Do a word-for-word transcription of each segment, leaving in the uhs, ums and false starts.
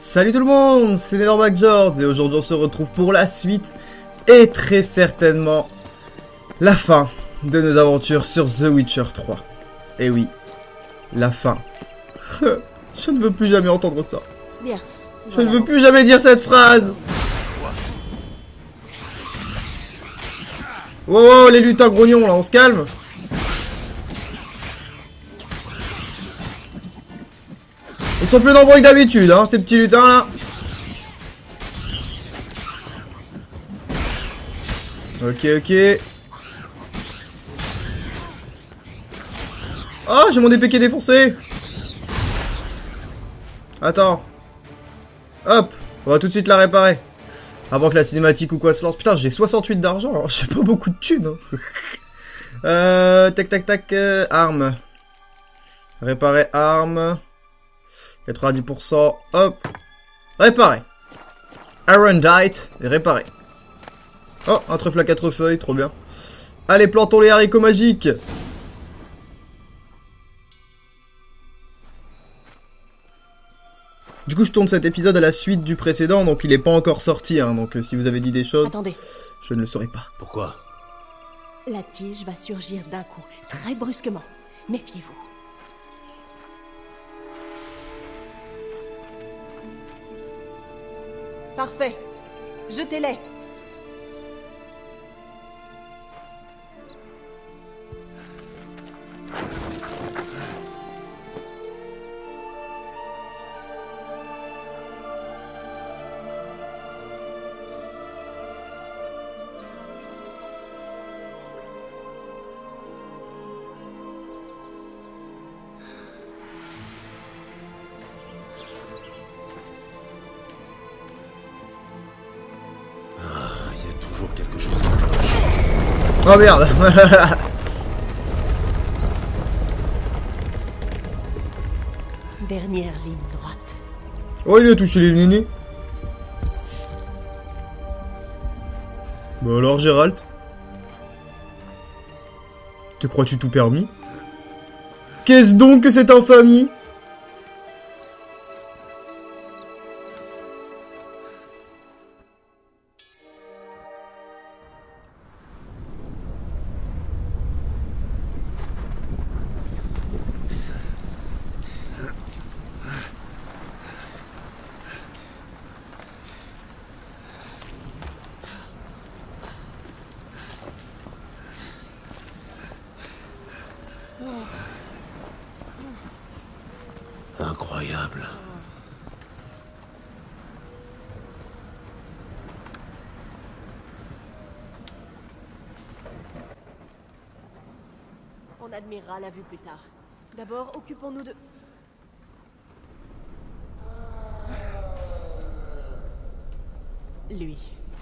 Salut tout le monde, c'est Netherback George et aujourd'hui on se retrouve pour la suite et très certainement la fin de nos aventures sur The Witcher trois. Et oui, la fin. Je ne veux plus jamais entendre ça. Bien. Je Voilà. ne veux plus jamais dire cette phrase. Wow, wow, les lutins grognons là, on se calme. Ils sont plus nombreux que d'habitude, hein, ces petits lutins là. Ok, ok. Oh, j'ai mon épée qui est défoncée. Attends. Hop, on va tout de suite la réparer. Avant que la cinématique ou quoi se lance. Putain, j'ai soixante-huit d'argent, hein. J'ai pas beaucoup de thunes. Hein. euh, tac, tac, tac, euh, arme. Réparer arme. quatre-vingt-dix pour cent, hop. Réparer. Arendite, réparer. Oh, un trèfle à quatre feuilles, trop bien. Allez, plantons les haricots magiques. Du coup, je tourne cet épisode à la suite du précédent, donc il est pas encore sorti, hein, donc euh, si vous avez dit des choses, Attendez, je ne le saurais pas. Pourquoi? la tige va surgir d'un coup, très brusquement. Méfiez-vous. Parfait. Jetez-les. Il y a toujours quelque chose qui cloche. Oh merde. Dernière ligne droite. Oh, il a touché les nénés. Bah alors, Gérald, te crois-tu tout permis? Qu'est-ce donc que cette infamie? Incroyable. On admirera la vue plus tard. D'abord, occupons-nous de... lui.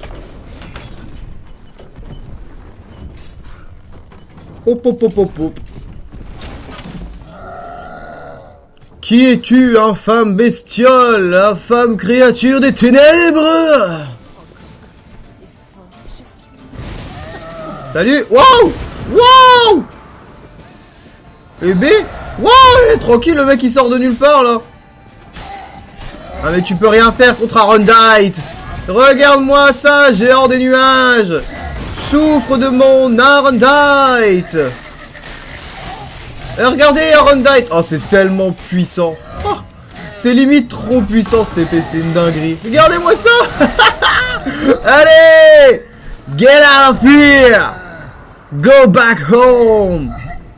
Hop hop hop hop hop. Qui es-tu, infâme bestiole, infâme créature des ténèbres? Je suis... Salut. Wow. Wow. Et B. Wow, il est tranquille, le mec il sort de nulle part là. Ah mais tu peux rien faire contre Arendite. Regarde-moi ça, géant des nuages. Souffre de mon Arendite. Et regardez Arendite. Oh, c'est tellement puissant. Oh, c'est limite trop puissant cette épée, c'est une dinguerie. Regardez-moi ça. Allez, get out of here. Go back home.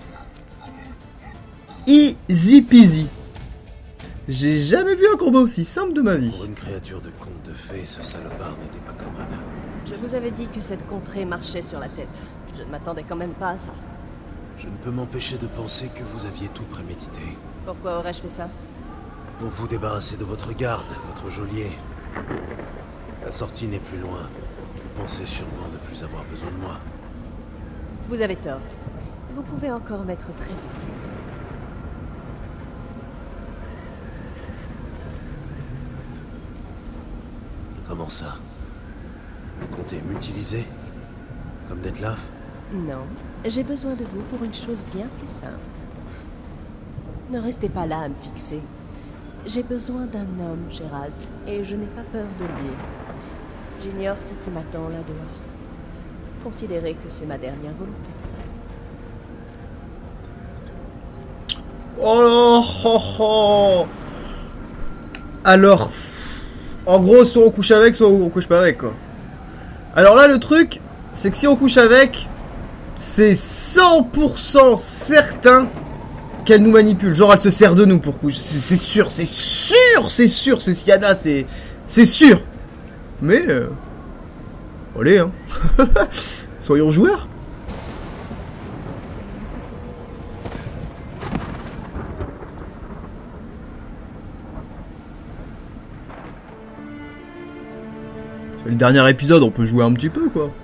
Easy peasy. J'ai jamais vu un combat aussi simple de ma vie. Pour une créature de conte de fées, ce salopard n'était pas commode. Je vous avais dit que cette contrée marchait sur la tête. Je ne m'attendais quand même pas à ça. Je ne peux m'empêcher de penser que vous aviez tout prémédité. Pourquoi aurais-je fait ça? Pour vous débarrasser de votre garde, votre geôlier. La sortie n'est plus loin. Vous pensez sûrement ne plus avoir besoin de moi. Vous avez tort. Vous pouvez encore m'être très utile. Comment ça? Vous comptez m'utiliser? Comme Dettlaff? Non, j'ai besoin de vous pour une chose bien plus simple. Ne restez pas là à me fixer. J'ai besoin d'un homme, Gérald, et je n'ai pas peur de le dire. J'ignore ce qui m'attend là dehors. Considérez que c'est ma dernière volonté. Oh, oh, oh. Alors, en gros, soit on couche avec, soit on couche pas avec, quoi. Alors là, le truc, c'est que si on couche avec, c'est cent pour cent certain qu'elle nous manipule. Genre, elle se sert de nous pour coucher. C'est sûr, c'est sûr, c'est sûr, c'est Siana, c'est c'est sûr. Mais, euh, allez, hein. Soyons joueurs. C'est le dernier épisode, on peut jouer un petit peu, quoi.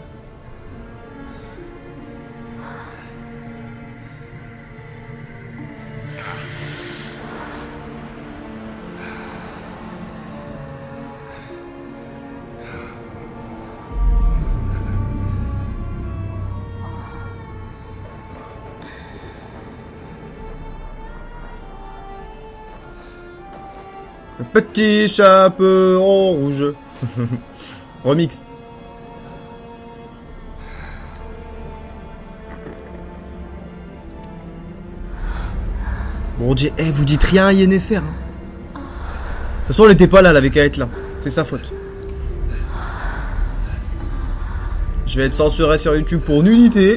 Le petit chapeau rouge. Remix. Bon, eh, vous dites rien à Yennefer. Hein. De toute façon, elle était pas là, elle avait qu'à être là. C'est sa faute. Je vais être censuré sur YouTube pour nullité.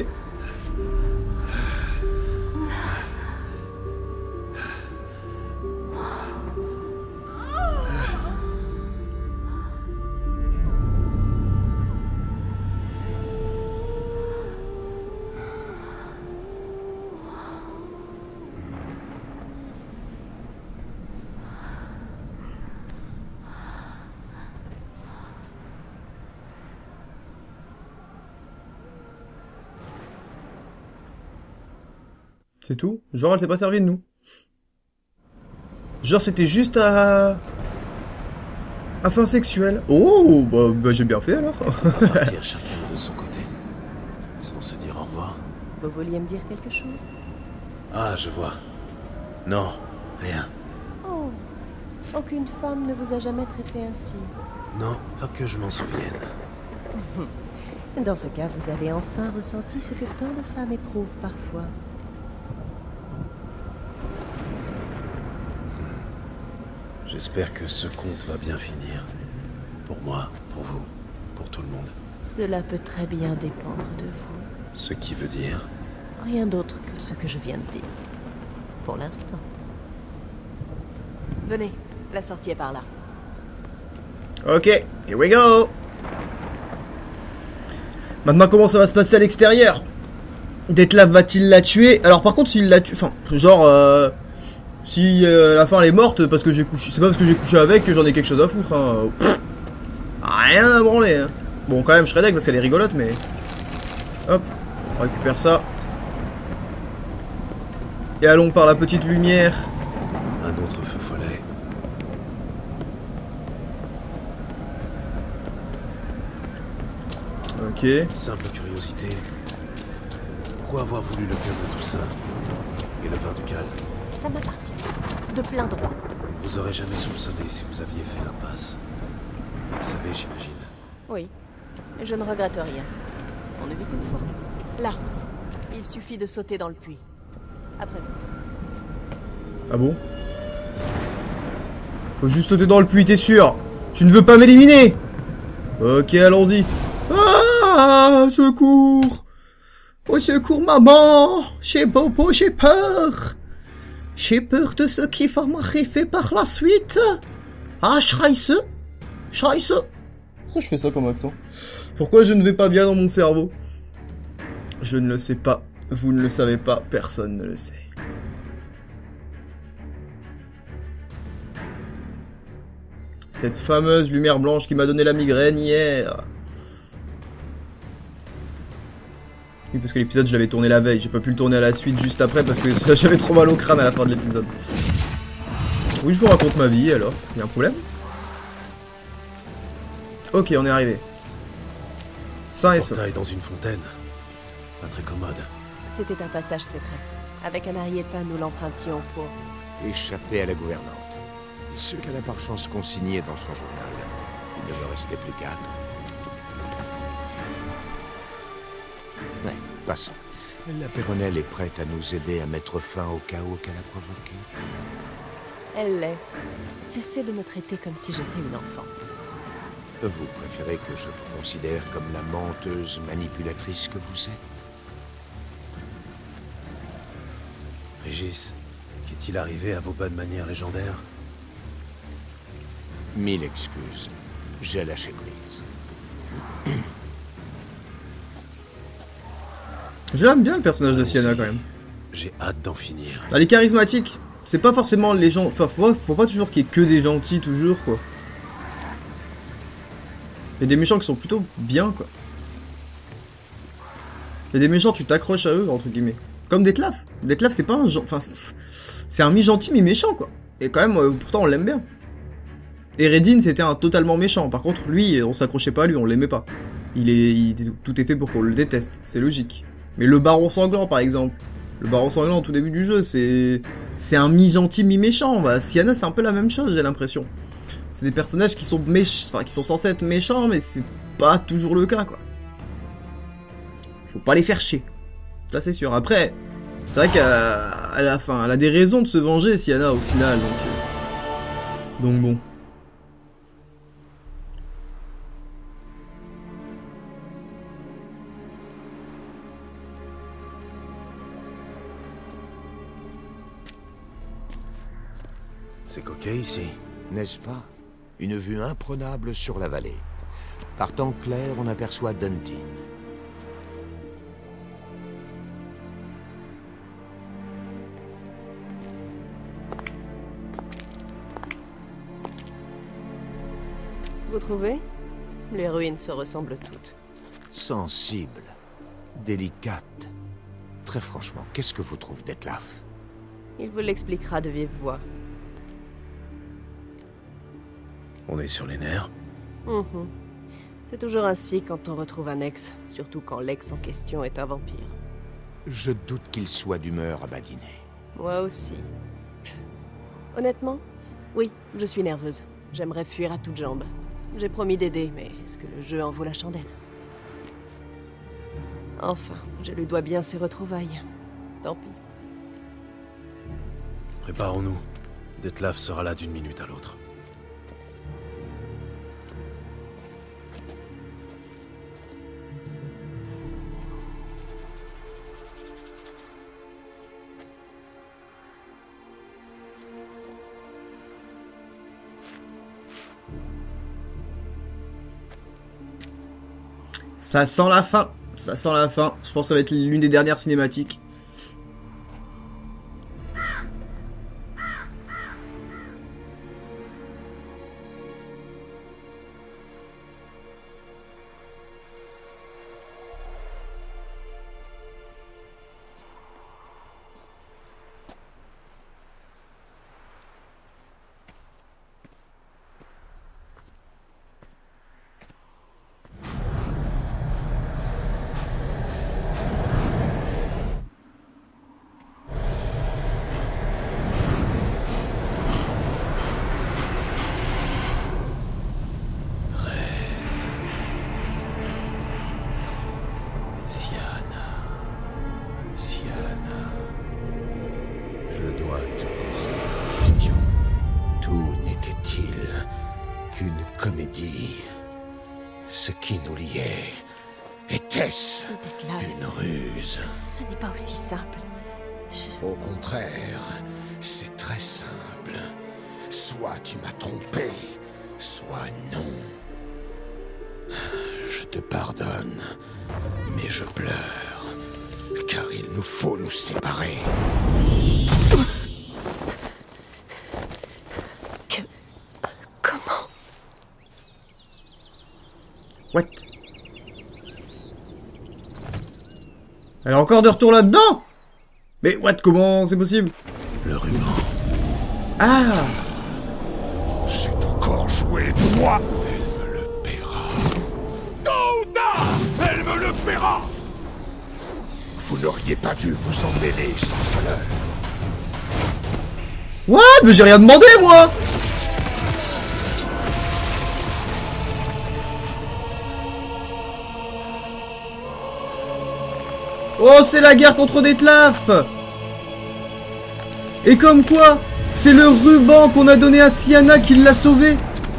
C'est tout? Genre elle s'est pas servie de nous. Genre c'était juste à... à fin sexuelle. Oh, bah, bah j'ai bien fait alors. On va partir chacun de son côté. Sans se dire au revoir. Vous vouliez me dire quelque chose? Ah, je vois. Non, rien. Oh, aucune femme ne vous a jamais traité ainsi. Non, pas que je m'en souvienne. Dans ce cas, vous avez enfin ressenti ce que tant de femmes éprouvent parfois. J'espère que ce conte va bien finir. Pour moi, pour vous, pour tout le monde. Cela peut très bien dépendre de vous. Ce qui veut dire... Rien d'autre que ce que je viens de dire. Pour l'instant. Venez, la sortie est par là. Ok, here we go. Maintenant, comment ça va se passer à l'extérieur? Dettlaff va-t-il la tuer? Alors par contre, s'il la tue... Enfin, genre... Euh... Si euh, la fin elle est morte parce que j'ai couché, c'est pas parce que j'ai couché avec que j'en ai quelque chose à foutre. Hein. Pff, rien à branler. Hein. Bon, quand même, je serais deg parce qu'elle est rigolote, mais. Hop, on récupère ça. Et allons par la petite lumière. Un autre feu follet. Ok. Simple curiosité. Pourquoi avoir voulu le cœur de tout ça? Et le vin du Cal? Ça m'appartient. De plein droit. Vous aurez jamais soupçonné si vous aviez fait l'impasse. Vous le savez, j'imagine. Oui. Je ne regrette rien. On ne vit qu'une fois. Là. Il suffit de sauter dans le puits. Après vous. Ah bon? Faut juste sauter dans le puits, t'es sûr? Tu ne veux pas m'éliminer? Ok, allons-y. Ah, secours! Au secours, maman! J'ai bobo, j'ai peur! J'ai peur de ce qui va m'arriver par la suite. Ah, scheiße. Scheiße. Pourquoi je fais ça comme accent? Pourquoi je ne vais pas bien dans mon cerveau? Je ne le sais pas. Vous ne le savez pas. Personne ne le sait. Cette fameuse lumière blanche qui m'a donné la migraine hier. Oui, parce que l'épisode, je l'avais tourné la veille. J'ai pas pu le tourner à la suite juste après parce que j'avais trop mal au crâne à la fin de l'épisode. Oui, je vous raconte ma vie alors. Il y a un problème? Ok, on est arrivé. Sain et sauf. Portail dans une fontaine. Pas très commode. C'était un passage secret. Avec un arrière-pain, nous l'empruntions pour... échapper à la gouvernante. Ce qu'elle a par chance consigné dans son journal. Il ne me restait plus qu'à attendre. Ouais, passons. La Péronnelle est prête à nous aider à mettre fin au chaos qu'elle a provoqué. Elle l'est. Cessez de me traiter comme si j'étais une enfant. Vous préférez que je vous considère comme la menteuse manipulatrice que vous êtes? Régis, qu'est-il arrivé à vos bonnes manières légendaires? Mille excuses. J'ai lâché prise. J'aime bien le personnage de Sienna quand même. J'ai hâte d'en finir. Elle est charismatique. C'est pas forcément les gens... Enfin, faut, faut pas toujours qu'il y ait que des gentils, toujours, quoi. Il y a des méchants qui sont plutôt bien, quoi. Il y a des méchants, tu t'accroches à eux, entre guillemets. Comme Detlef. Detlef, c'est pas un... Enfin, c'est un mi-gentil, mi-méchant, quoi. Et quand même, euh, pourtant, on l'aime bien. Et Redin, c'était un totalement méchant. Par contre, lui, on s'accrochait pas à lui, on l'aimait pas. Il est... Il... Tout est fait pour qu'on le déteste. C'est logique. Mais le Baron Sanglant, par exemple. Le Baron Sanglant, au tout début du jeu, c'est... C'est un mi-gentil, mi-méchant. Bah, Sienna, c'est un peu la même chose, j'ai l'impression. C'est des personnages qui sont méch... enfin, qui sont censés être méchants, mais c'est pas toujours le cas, quoi. Faut pas les faire chier. Ça, c'est sûr. Après, c'est vrai qu'à la fin, elle a des raisons de se venger, Sienna, au final, donc... Euh... Donc bon. C'est coquet ici. N'est-ce pas? Une vue imprenable sur la vallée. Par temps clair, on aperçoit Dundee. Vous trouvez? Les ruines se ressemblent toutes. Sensible, délicate. Très franchement, qu'est-ce que vous trouvez d'Etlaf? Il vous l'expliquera de vive voix. On est sur les nerfs. Mmh. C'est toujours ainsi quand on retrouve un ex, surtout quand l'ex en question est un vampire. Je doute qu'il soit d'humeur à badiner. Moi aussi. Honnêtement, oui, je suis nerveuse. J'aimerais fuir à toutes jambes. J'ai promis d'aider, mais est-ce que le jeu en vaut la chandelle? Enfin, je lui dois bien ses retrouvailles. Tant pis. Préparons-nous. Detlef sera là d'une minute à l'autre. Ça sent la fin. Ça sent la fin. Je pense que ça va être l'une des dernières cinématiques. Ce qui nous liait, était-ce une ruse? Ce n'est pas aussi simple. Je... Au contraire, c'est très simple. Soit tu m'as trompé, soit non. Je te pardonne, mais je pleure, car il nous faut nous séparer. Que... Comment? What? Elle est encore de retour là-dedans? Mais what? Comment c'est possible? Le ruban. Ah! C'est encore joué de moi. Elle me le paiera. Tôt ou tard, elle me le paiera. Vous n'auriez pas dû vous en mêler, sorceleur. What? Mais j'ai rien demandé, moi! Oh, c'est la guerre contre Detlef. Et comme quoi, c'est le ruban qu'on a donné à Syanna qui l'a sauvé.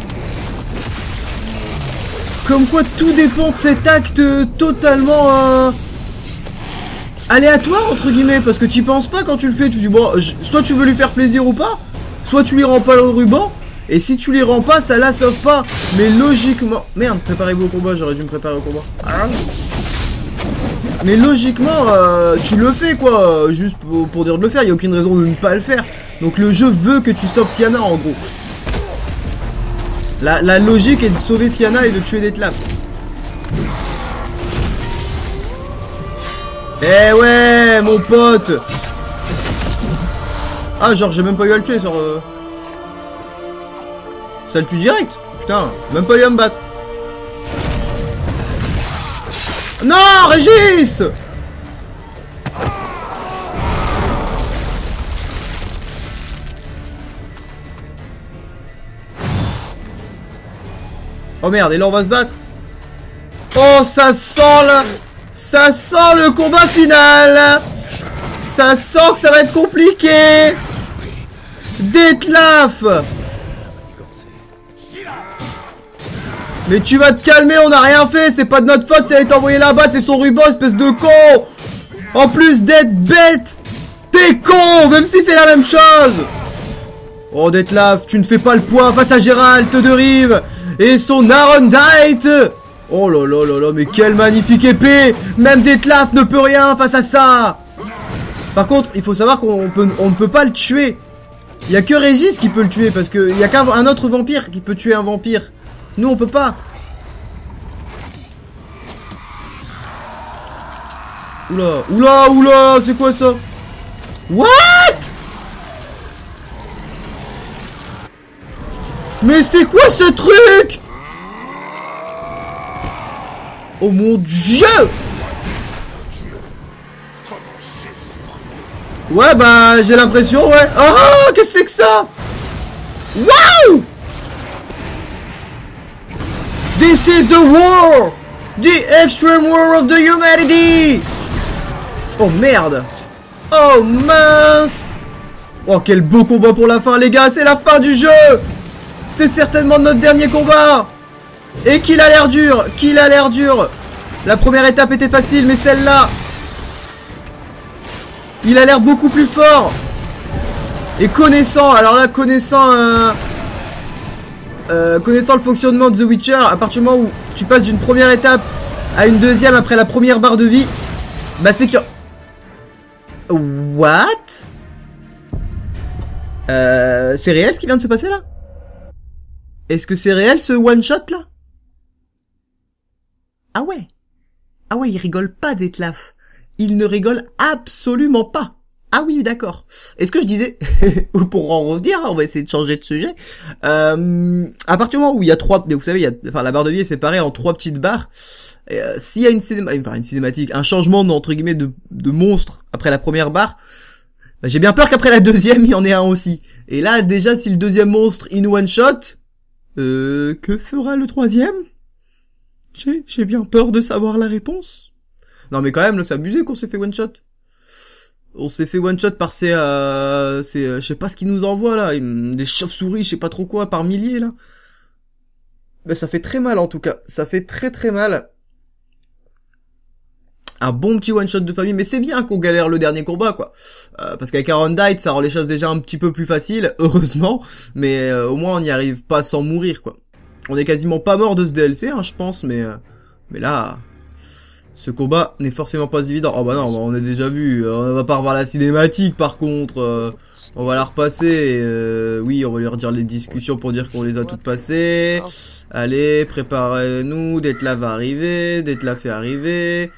Comme quoi, tout dépend de cet acte totalement euh, aléatoire, entre guillemets. Parce que tu penses pas quand tu le fais. Tu dis, bon, je, soit tu veux lui faire plaisir ou pas, soit tu lui rends pas le ruban. Et si tu lui rends pas, ça la sauve pas. Mais logiquement... Merde, préparez-vous au combat, j'aurais dû me préparer au combat. Ah. Mais logiquement, euh, tu le fais quoi, juste pour, pour dire de le faire, il n'y a aucune raison de ne pas le faire. Donc le jeu veut que tu sauves Syanna en gros. La, la logique est de sauver Syanna et de tuer Detlef. Eh ouais, mon pote. Ah genre j'ai même pas eu à le tuer sur... Euh... Ça le tue direct. Putain, même pas eu à me battre. Non, Régis! Oh merde, et là on va se battre. Oh, ça sent le... Ça sent le combat final. Ça sent que ça va être compliqué. Detlef! Mais tu vas te calmer, on n'a rien fait, c'est pas de notre faute, ça a été envoyé là-bas, c'est son ruban, espèce de con. En plus d'être bête, t'es con, même si c'est la même chose. Oh Detlef, tu ne fais pas le poids face à Geralt de Rive et son Arondite. Oh là là là là, mais quelle magnifique épée. Même Detlef ne peut rien face à ça. Par contre, il faut savoir qu'on peut, on ne peut pas le tuer. Il n'y a que Régis qui peut le tuer, parce qu'il n'y a qu'un autre vampire qui peut tuer un vampire. Nous on peut pas. Oula, oula, oula, c'est quoi ça? What? Mais c'est quoi ce truc? Oh mon dieu! Ouais bah j'ai l'impression, ouais. Oh, qu'est-ce que c'est que ça? Waouh! This is the war! The extreme war of the humanity! Oh merde! Oh mince! Oh quel beau combat pour la fin les gars, c'est la fin du jeu! C'est certainement notre dernier combat! Et qu'il a l'air dur! Qu'il a l'air dur! La première étape était facile, mais celle-là... Il a l'air beaucoup plus fort! Et connaissant, alors là, connaissant... Euh... Euh, connaissant le fonctionnement de The Witcher, à partir du moment où tu passes d'une première étape à une deuxième après la première barre de vie, bah c'est que... What? Euh, c'est réel ce qui vient de se passer là? Est-ce que c'est réel ce one shot là? Ah ouais. Ah ouais, il rigole pas Detlef. Il ne rigole absolument pas. Ah oui, d'accord. Et ce que je disais, pour en revenir, on va essayer de changer de sujet. Euh, à partir du moment où il y a trois, mais vous savez, il y a, enfin, la barre de vie est séparée en trois petites barres. Euh, S'il y a une, cinéma, enfin, une cinématique, un changement de, entre guillemets de, de monstre après la première barre, bah, j'ai bien peur qu'après la deuxième, il y en ait un aussi. Et là, déjà, si le deuxième monstre in one shot, euh, que fera le troisième? J'ai, j'ai bien peur de savoir la réponse. Non, mais quand même, là, c'est abusé qu'on s'est fait one shot. On s'est fait one shot par ces, euh, ces, euh, je sais pas ce qu'ils nous envoient là, des chauves-souris, je sais pas trop quoi, par milliers là. Ben ça fait très mal en tout cas, ça fait très très mal. Un bon petit one shot de famille, mais c'est bien qu'on galère le dernier combat quoi, euh, parce qu'avec Arondite ça rend les choses déjà un petit peu plus faciles, heureusement, mais euh, au moins on n'y arrive pas sans mourir quoi. On est quasiment pas mort de ce D L C, hein, je pense, mais euh, mais là. Ce combat n'est forcément pas évident. Oh bah non, on a déjà vu. On va pas revoir la cinématique par contre. Euh, on va la repasser. Euh, oui, on va lui redire les discussions pour dire qu'on les a toutes passées. Allez, préparez-nous. Detlef va arriver. Detlef fait arriver.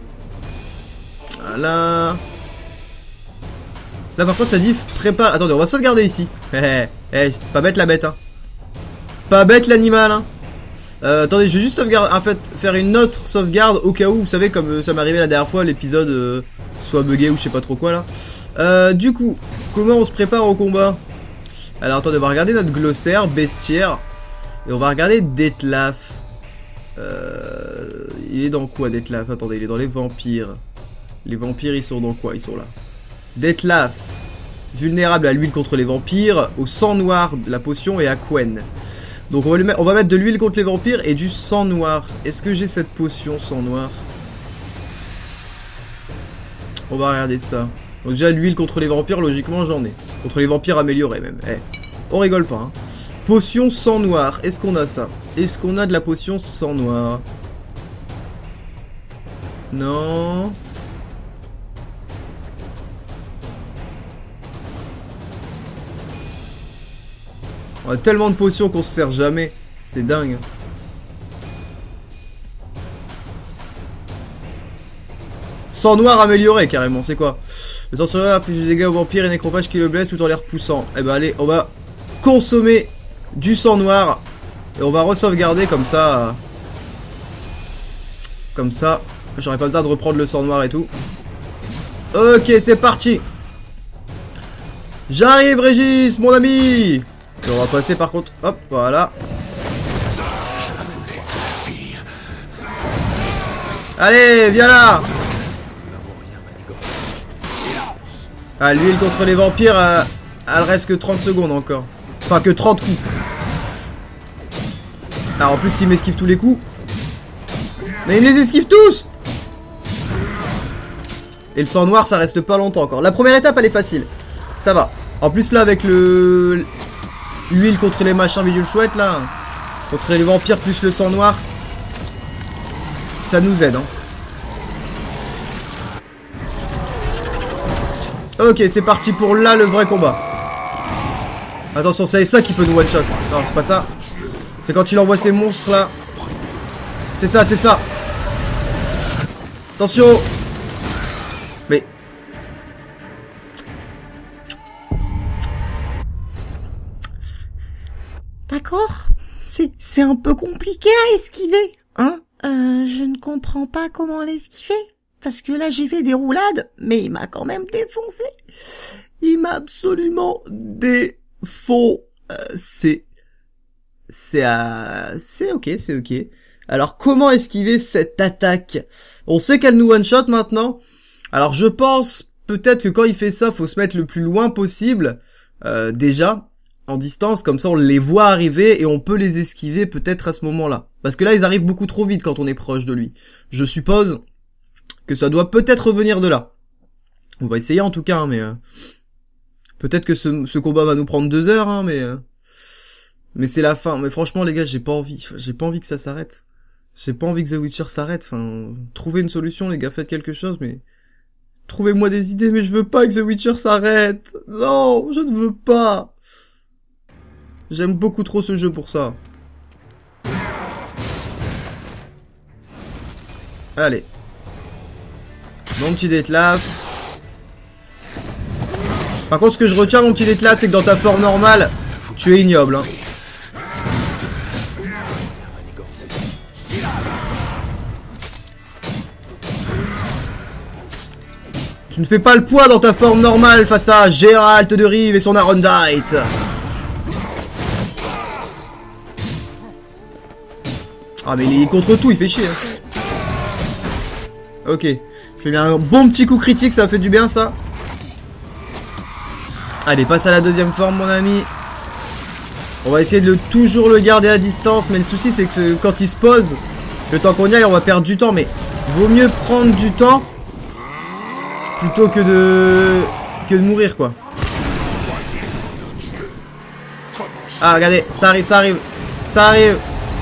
Voilà. Là par contre ça dit prépare. Attendez, on va sauvegarder ici. Eh, eh, pas bête la bête hein. Pas bête l'animal hein. Euh, attendez, je vais juste sauvegarder, en fait, faire une autre sauvegarde au cas où, vous savez, comme euh, ça m'est arrivé la dernière fois, l'épisode euh, soit bugué ou je sais pas trop quoi là. Euh, du coup, comment on se prépare au combat? Alors attendez, on va regarder notre glossaire, bestiaire, et on va regarder Detlef. Euh, il est dans quoi Detlef? Attendez, il est dans les vampires. Les vampires, ils sont dans quoi? Ils sont là. Detlef. Vulnérable à l'huile contre les vampires, au sang noir de la potion et à Quen. Donc on va, lui mettre, on va mettre de l'huile contre les vampires et du sang noir. Est-ce que j'ai cette potion sang noir? On va regarder ça. Donc déjà l'huile contre les vampires, logiquement j'en ai. Contre les vampires améliorés même. Eh, on rigole pas. Hein. Potion sang noir, est-ce qu'on a ça? Est-ce qu'on a de la potion sang noir? Non. On a tellement de potions qu'on se sert jamais. C'est dingue. Sang noir amélioré carrément, c'est quoi? Le sang noir inflige des dégâts aux vampires et nécrophages qui le blessent tout en les repoussant. Eh ben allez, on va consommer du sang noir. Et on va re-sauvegarder comme ça. Comme ça. J'aurais pas besoin de reprendre le sang noir et tout. Ok, c'est parti. J'arrive Régis, mon ami. Et on va passer par contre. Hop, voilà. Allez, viens là. Ah, l'huile contre les vampires, euh, elle reste que trente secondes encore. Enfin, que trente coups. Alors en plus, il m'esquive tous les coups. Mais il me les esquive tous. Et le sang noir, ça reste pas longtemps encore. La première étape, elle est facile. Ça va. En plus, là, avec le... l'huile contre les machins bidules chouettes, là. Contre les vampires plus le sang noir. Ça nous aide, hein. Ok, c'est parti pour là le vrai combat. Attention, c'est ça qui peut nous one shot. Non, c'est pas ça. C'est quand il envoie ces monstres là. C'est ça, c'est ça. Attention. Mais... D'accord. C'est c'est un peu compliqué à esquiver, hein. Euh, je ne comprends pas comment l'esquiver. Parce que là, j'ai fait des roulades, mais il m'a quand même défoncé. Il m'a absolument défoncé. C'est à... C'est ok, c'est ok. Alors, comment esquiver cette attaque? On sait qu'elle nous one-shot maintenant. Alors, je pense peut-être que quand il fait ça, faut se mettre le plus loin possible. Euh, déjà, en distance, comme ça on les voit arriver et on peut les esquiver peut-être à ce moment-là. Parce que là, ils arrivent beaucoup trop vite quand on est proche de lui. Je suppose... que ça doit peut-être revenir de là. On va essayer en tout cas, hein, mais... Euh, peut-être que ce, ce combat va nous prendre deux heures, hein, mais... Euh, mais c'est la fin. Mais franchement, les gars, j'ai pas envie. J'ai pas envie que ça s'arrête. J'ai pas envie que The Witcher s'arrête. Enfin, trouvez une solution, les gars, faites quelque chose, mais... Trouvez-moi des idées, mais je veux pas que The Witcher s'arrête. Non, je ne veux pas. J'aime beaucoup trop ce jeu pour ça. Allez. Mon petit Detlef. Par contre, ce que je retiens, mon petit Detlef, c'est que dans ta forme normale, tu es ignoble. Hein. Tu ne fais pas le poids dans ta forme normale face à Geralt de Rive et son Arondite. Ah mais il est contre tout, il fait chier. Hein. Ok. Je fais bien un bon petit coup critique, ça fait du bien ça. Allez, passe à la deuxième forme mon ami. On va essayer de le, toujours le garder à distance. Mais le souci c'est que quand il se pose, le temps qu'on y aille on va perdre du temps. Mais vaut mieux prendre du temps plutôt que de que de mourir quoi. Ah regardez, ça arrive, ça arrive, ça arrive.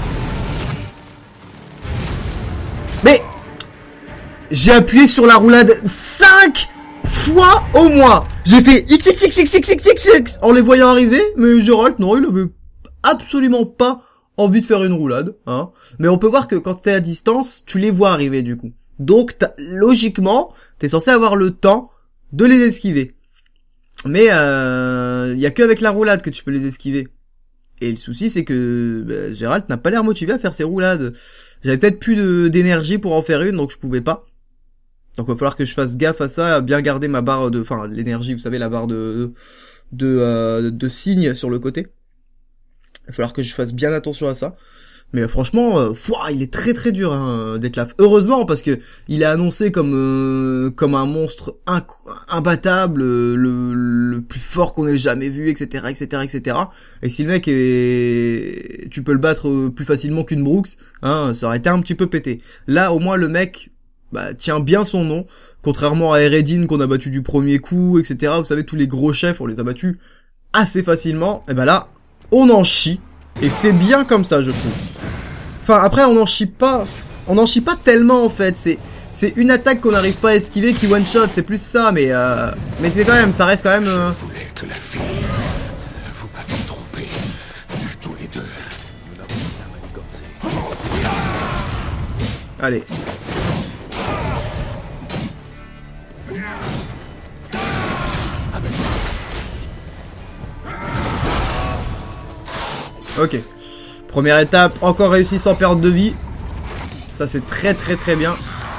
Mais j'ai appuyé sur la roulade cinq fois au moins. J'ai fait X X X X X X X X en les voyant arriver, mais Geralt non, il avait absolument pas envie de faire une roulade, hein. Mais on peut voir que quand t'es à distance, tu les vois arriver du coup. Donc logiquement, t'es censé avoir le temps de les esquiver. Mais euh, y a que avec la roulade que tu peux les esquiver. Et le souci c'est que bah, Geralt n'a pas l'air motivé à faire ses roulades. J'avais peut-être plus d'énergie pour en faire une, donc je pouvais pas. Donc il va falloir que je fasse gaffe à ça, à bien garder ma barre de... Enfin, l'énergie, vous savez, la barre de... De, euh, de signes sur le côté. Il va falloir que je fasse bien attention à ça. Mais franchement, euh, fouah, il est très très dur, hein, Dettlaff. Heureusement, parce que il est annoncé comme euh, comme un monstre inc imbattable, euh, le, le plus fort qu'on ait jamais vu, et cetera, et cetera, et cetera. Et si le mec est, tu peux le battre plus facilement qu'une Brooks, hein, ça aurait été un petit peu pété. Là, au moins, le mec, bah, tient bien son nom, contrairement à Eredin qu'on a battu du premier coup, et cetera. Vous savez, tous les gros chefs, on les a battus assez facilement. Et ben là, on en chie. Et c'est bien comme ça, je trouve. Enfin, après, on n'en chie pas, on n'en chie pas tellement, en fait, c'est, c'est une attaque qu'on n'arrive pas à esquiver qui one-shot, c'est plus ça, mais euh, mais c'est quand même, ça reste quand même... Euh... Je voulais que la fille... Vous m'avez trompé, tous les deux. Nous n'avons rien manigancé. Allez. Ok. Première étape, encore réussi sans perdre de vie. Ça c'est très très très bien.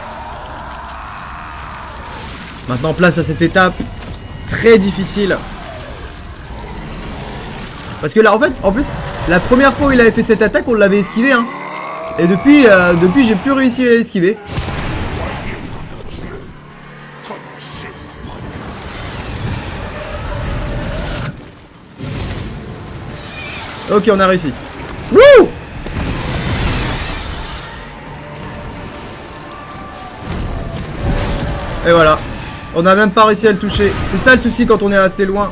Maintenant place à cette étape très difficile. Parce que là en fait, en plus, la première fois où il avait fait cette attaque, on l'avait esquivé, hein. Et depuis, euh, depuis j'ai plus réussi à l'esquiver. Ok, on a réussi. Wouh! Et voilà. On n'a même pas réussi à le toucher. C'est ça le souci quand on est assez loin.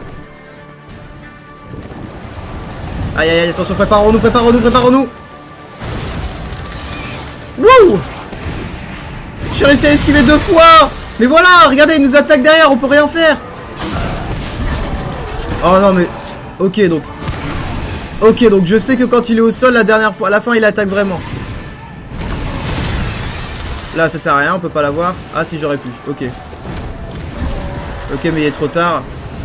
Aïe aïe aïe, attention, préparons-nous, préparons-nous, préparons-nous. Wouh! J'ai réussi à esquiver deux fois. Mais voilà, regardez, il nous attaque derrière, on peut rien faire. Oh non mais... Ok donc... Ok, donc je sais que quand il est au sol la dernière fois, à la fin il attaque vraiment. Là ça sert à rien, on peut pas l'avoir. Ah si, j'aurais pu, ok. Ok, mais il est trop tard.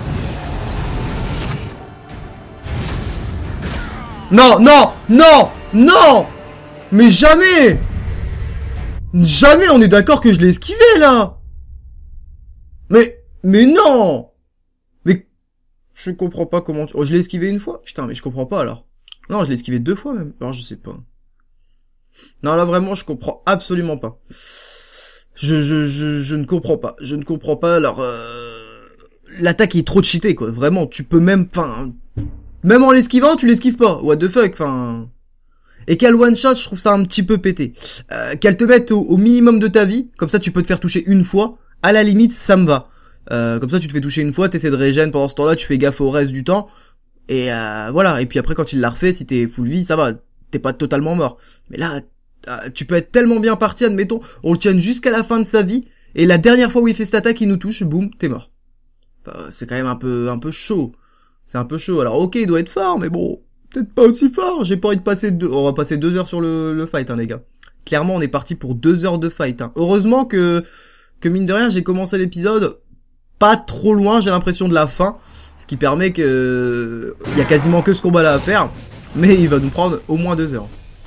Non, non, non, non. Mais jamais. Jamais on est d'accord que je l'ai esquivé là. Mais, mais non. Mais... Je comprends pas comment... Tu... Oh, je l'ai esquivé une fois? Putain, mais je comprends pas, alors. Non, je l'ai esquivé deux fois, même. Alors, je sais pas. Non, là, vraiment, je comprends absolument pas. Je, je, je, je ne comprends pas. Je ne comprends pas, alors... Euh... L'attaque est trop cheatée, quoi. Vraiment, tu peux même... Enfin... Même en l'esquivant, tu l'esquives pas. What the fuck, enfin... Et qu'elle one-shot, je trouve ça un petit peu pété. Euh, qu'elle te mette au, au minimum de ta vie, comme ça, tu peux te faire toucher une fois. À la limite, ça me va. Euh, comme ça tu te fais toucher une fois, t'essaies de régène pendant ce temps-là, tu fais gaffe au reste du temps, et euh, voilà, et puis après quand il l'a refait, si t'es full vie, ça va, t'es pas totalement mort. Mais là, tu peux être tellement bien parti, admettons, on le tient jusqu'à la fin de sa vie, et la dernière fois où il fait cette attaque, il nous touche, boum, t'es mort. Enfin, c'est quand même un peu un peu chaud. C'est un peu chaud. Alors ok, il doit être fort, mais bon, peut-être pas aussi fort, j'ai pas envie de passer deux... On va passer deux heures sur le, le fight, hein les gars. Clairement, on est parti pour deux heures de fight, hein. Heureusement que, que mine de rien, j'ai commencé l'épisode... pas trop loin, j'ai l'impression, de la fin, ce qui permet que il y a quasiment que ce combat là à faire, mais il va nous prendre au moins deux heures.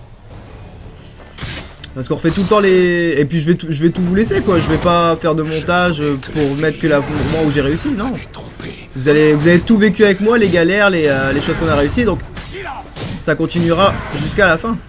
Parce qu'on refait tout le temps les... Et puis je vais tout, je vais tout vous laisser, quoi, je vais pas faire de montage pour mettre que la moment où j'ai réussi, non. Vous allez, vous avez tout vécu avec moi, les galères, les, euh, les choses qu'on a réussi, donc ça continuera jusqu'à la fin.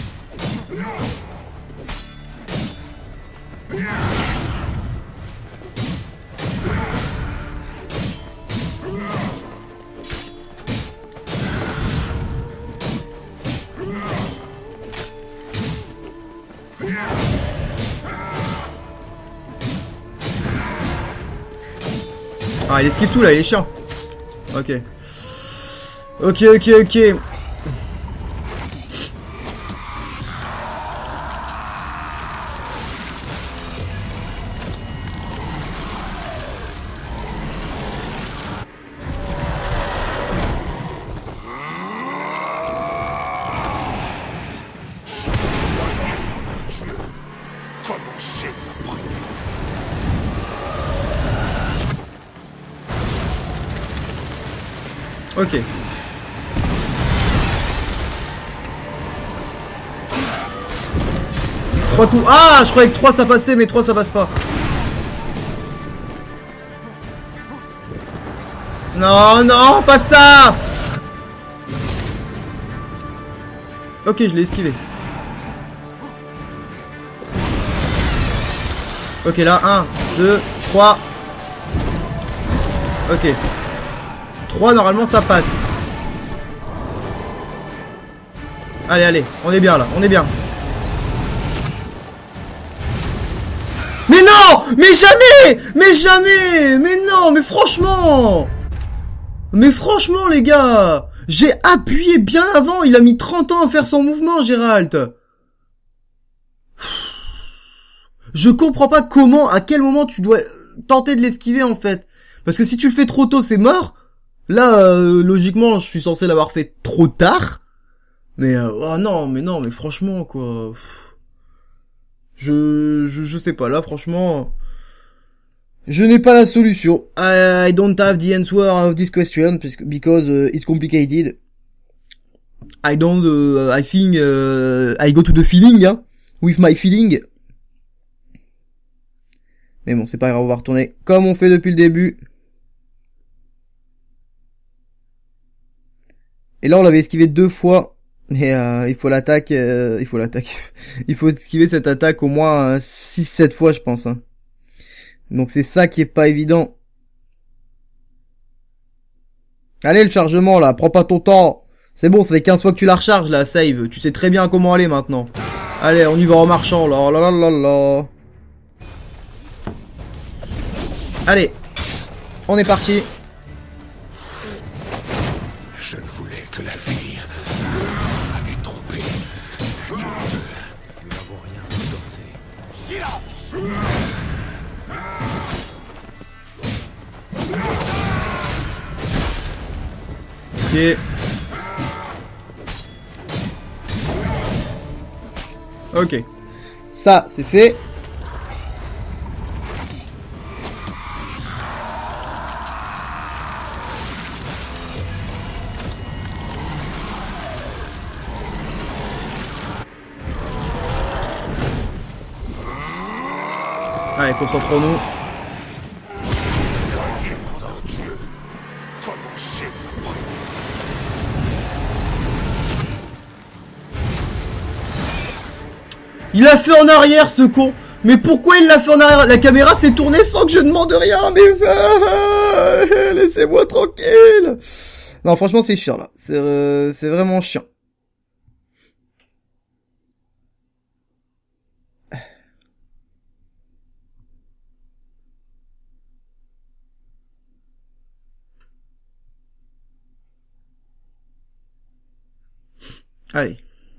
Ah, il esquive tout là, il est chiant. Ok. Ok, ok, ok. Ok. Trois coups. Ah, je croyais que trois ça passait, mais trois ça passe pas. Non, non, pas ça. Ok, je l'ai esquivé. Ok, là, un, deux, trois. Ok. trois, normalement, ça passe. Allez, allez, on est bien là, on est bien. Mais non! Mais jamais! Mais jamais! Mais non! Mais franchement! Mais franchement, les gars! J'ai appuyé bien avant, il a mis trente ans à faire son mouvement, Gérald. Je comprends pas comment, à quel moment tu dois tenter de l'esquiver, en fait. Parce que si tu le fais trop tôt, c'est mort. Là, euh, logiquement, je suis censé l'avoir fait trop tard. Mais, euh, oh non, mais non, mais franchement, quoi. Je, je, je sais pas, là, franchement, je n'ai pas la solution. I, I don't have the answer of this question, because uh, it's complicated. I don't, uh, I think, uh, I go to the feeling, hein, with my feeling. Mais bon, c'est pas grave, on va retourner comme on fait depuis le début. Et là, on l'avait esquivé deux fois. Et euh, il faut l'attaque, euh, il faut l'attaque. Il faut esquiver cette attaque au moins six sept fois, je pense. Hein. Donc c'est ça qui est pas évident. Allez, le chargement, là, prends pas ton temps. C'est bon, ça fait quinze fois que tu la recharges, là, save. Tu sais très bien comment aller, maintenant. Allez, on y va en marchant, là, là, là, là, là. Allez, on est parti. Je ne voulais que la fille. M'avait trompé. Tous deux. Nous n'avons rien pu danser. Silence! Ok. Ok. Ça, c'est fait. Allez, concentrons-nous. Il a fait en arrière, ce con. Mais pourquoi il l'a fait en arrière? La caméra s'est tournée sans que je demande rien. Mais ah, laissez-moi tranquille. Non, franchement, c'est chiant là. C'est euh, c'est vraiment chiant. Allez.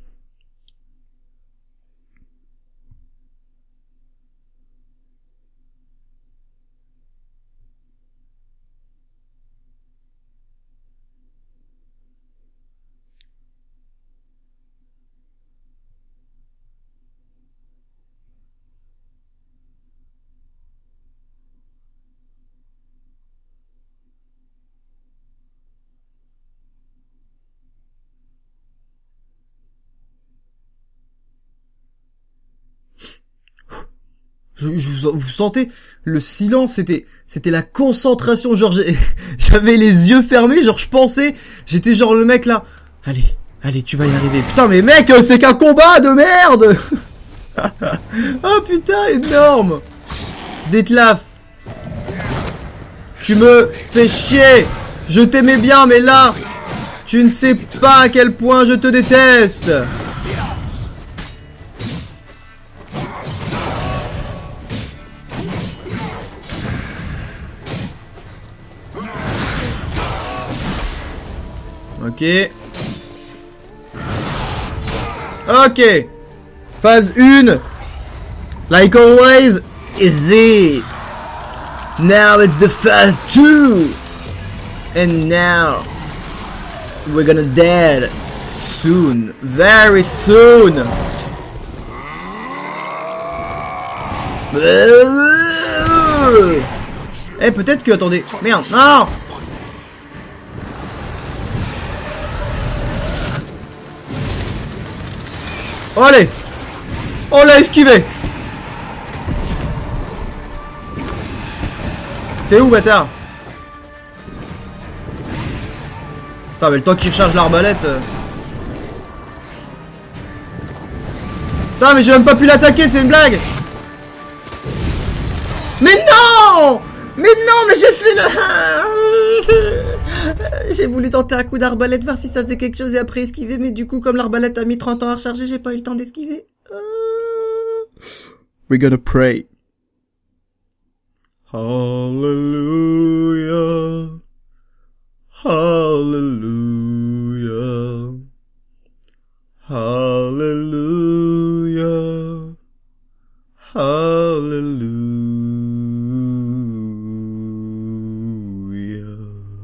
Je, je, vous, vous sentez le silence, c'était c'était la concentration, genre j'avais les yeux fermés, genre je pensais, j'étais genre le mec là, allez, allez, tu vas y arriver. Putain mais mec, c'est qu'un combat de merde. Oh putain, énorme. Détlaf, tu me fais chier. Je t'aimais bien, mais là, tu ne sais pas à quel point je te déteste. Ok. Ok. Phase one. Like always, easy. Now it's the phase two. And now we're gonna dead soon. Very soon. Eh, peut-être que... Attendez. Merde. Non. Oh, allez. On l'a esquivé. T'es où, bâtard? Putain, mais le temps qu'il recharge l'arbalète... Euh... Putain, mais j'ai même pas pu l'attaquer, c'est une blague. Mais non! Mais non, mais j'ai fait le... J'ai voulu tenter un coup d'arbalète, voir si ça faisait quelque chose et après esquiver, mais du coup, comme l'arbalète a mis trente ans à recharger, j'ai pas eu le temps d'esquiver. We're gonna pray. Hallelujah. Hallelujah. Hallelujah. Hallelujah.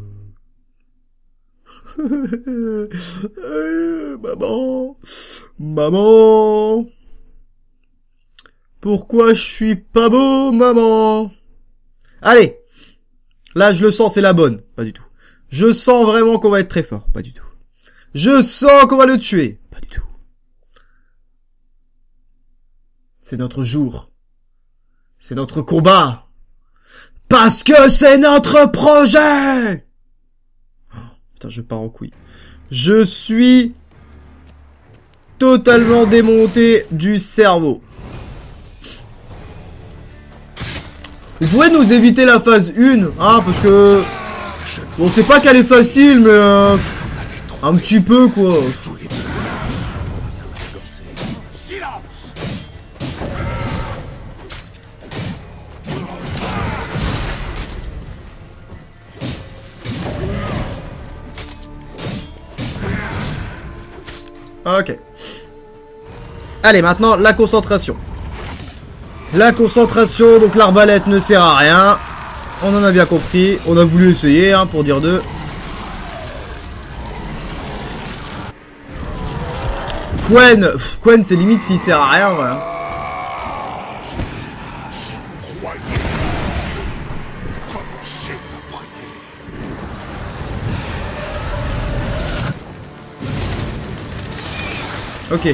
Maman. Maman. Pourquoi je suis pas beau, maman? Allez. Là, je le sens, c'est la bonne. Pas du tout. Je sens vraiment qu'on va être très fort. Pas du tout. Je sens qu'on va le tuer. Pas du tout. C'est notre jour. C'est notre combat. Parce que c'est notre projet. Oh, putain, je pars en couille. Je suis totalement démonté du cerveau. Vous pouvez nous éviter la phase un, hein, parce que... Bon, c'est pas qu'elle est facile, mais... Euh, un petit peu, quoi. Silence! Ok. Allez, maintenant, la concentration. La concentration, donc l'arbalète ne sert à rien. On en a bien compris. On a voulu essayer, hein, pour dire deux. Quen, Quen c'est limite s'il sert à rien, voilà. Si vous croyez en Dieu, commencez à prier. Ok.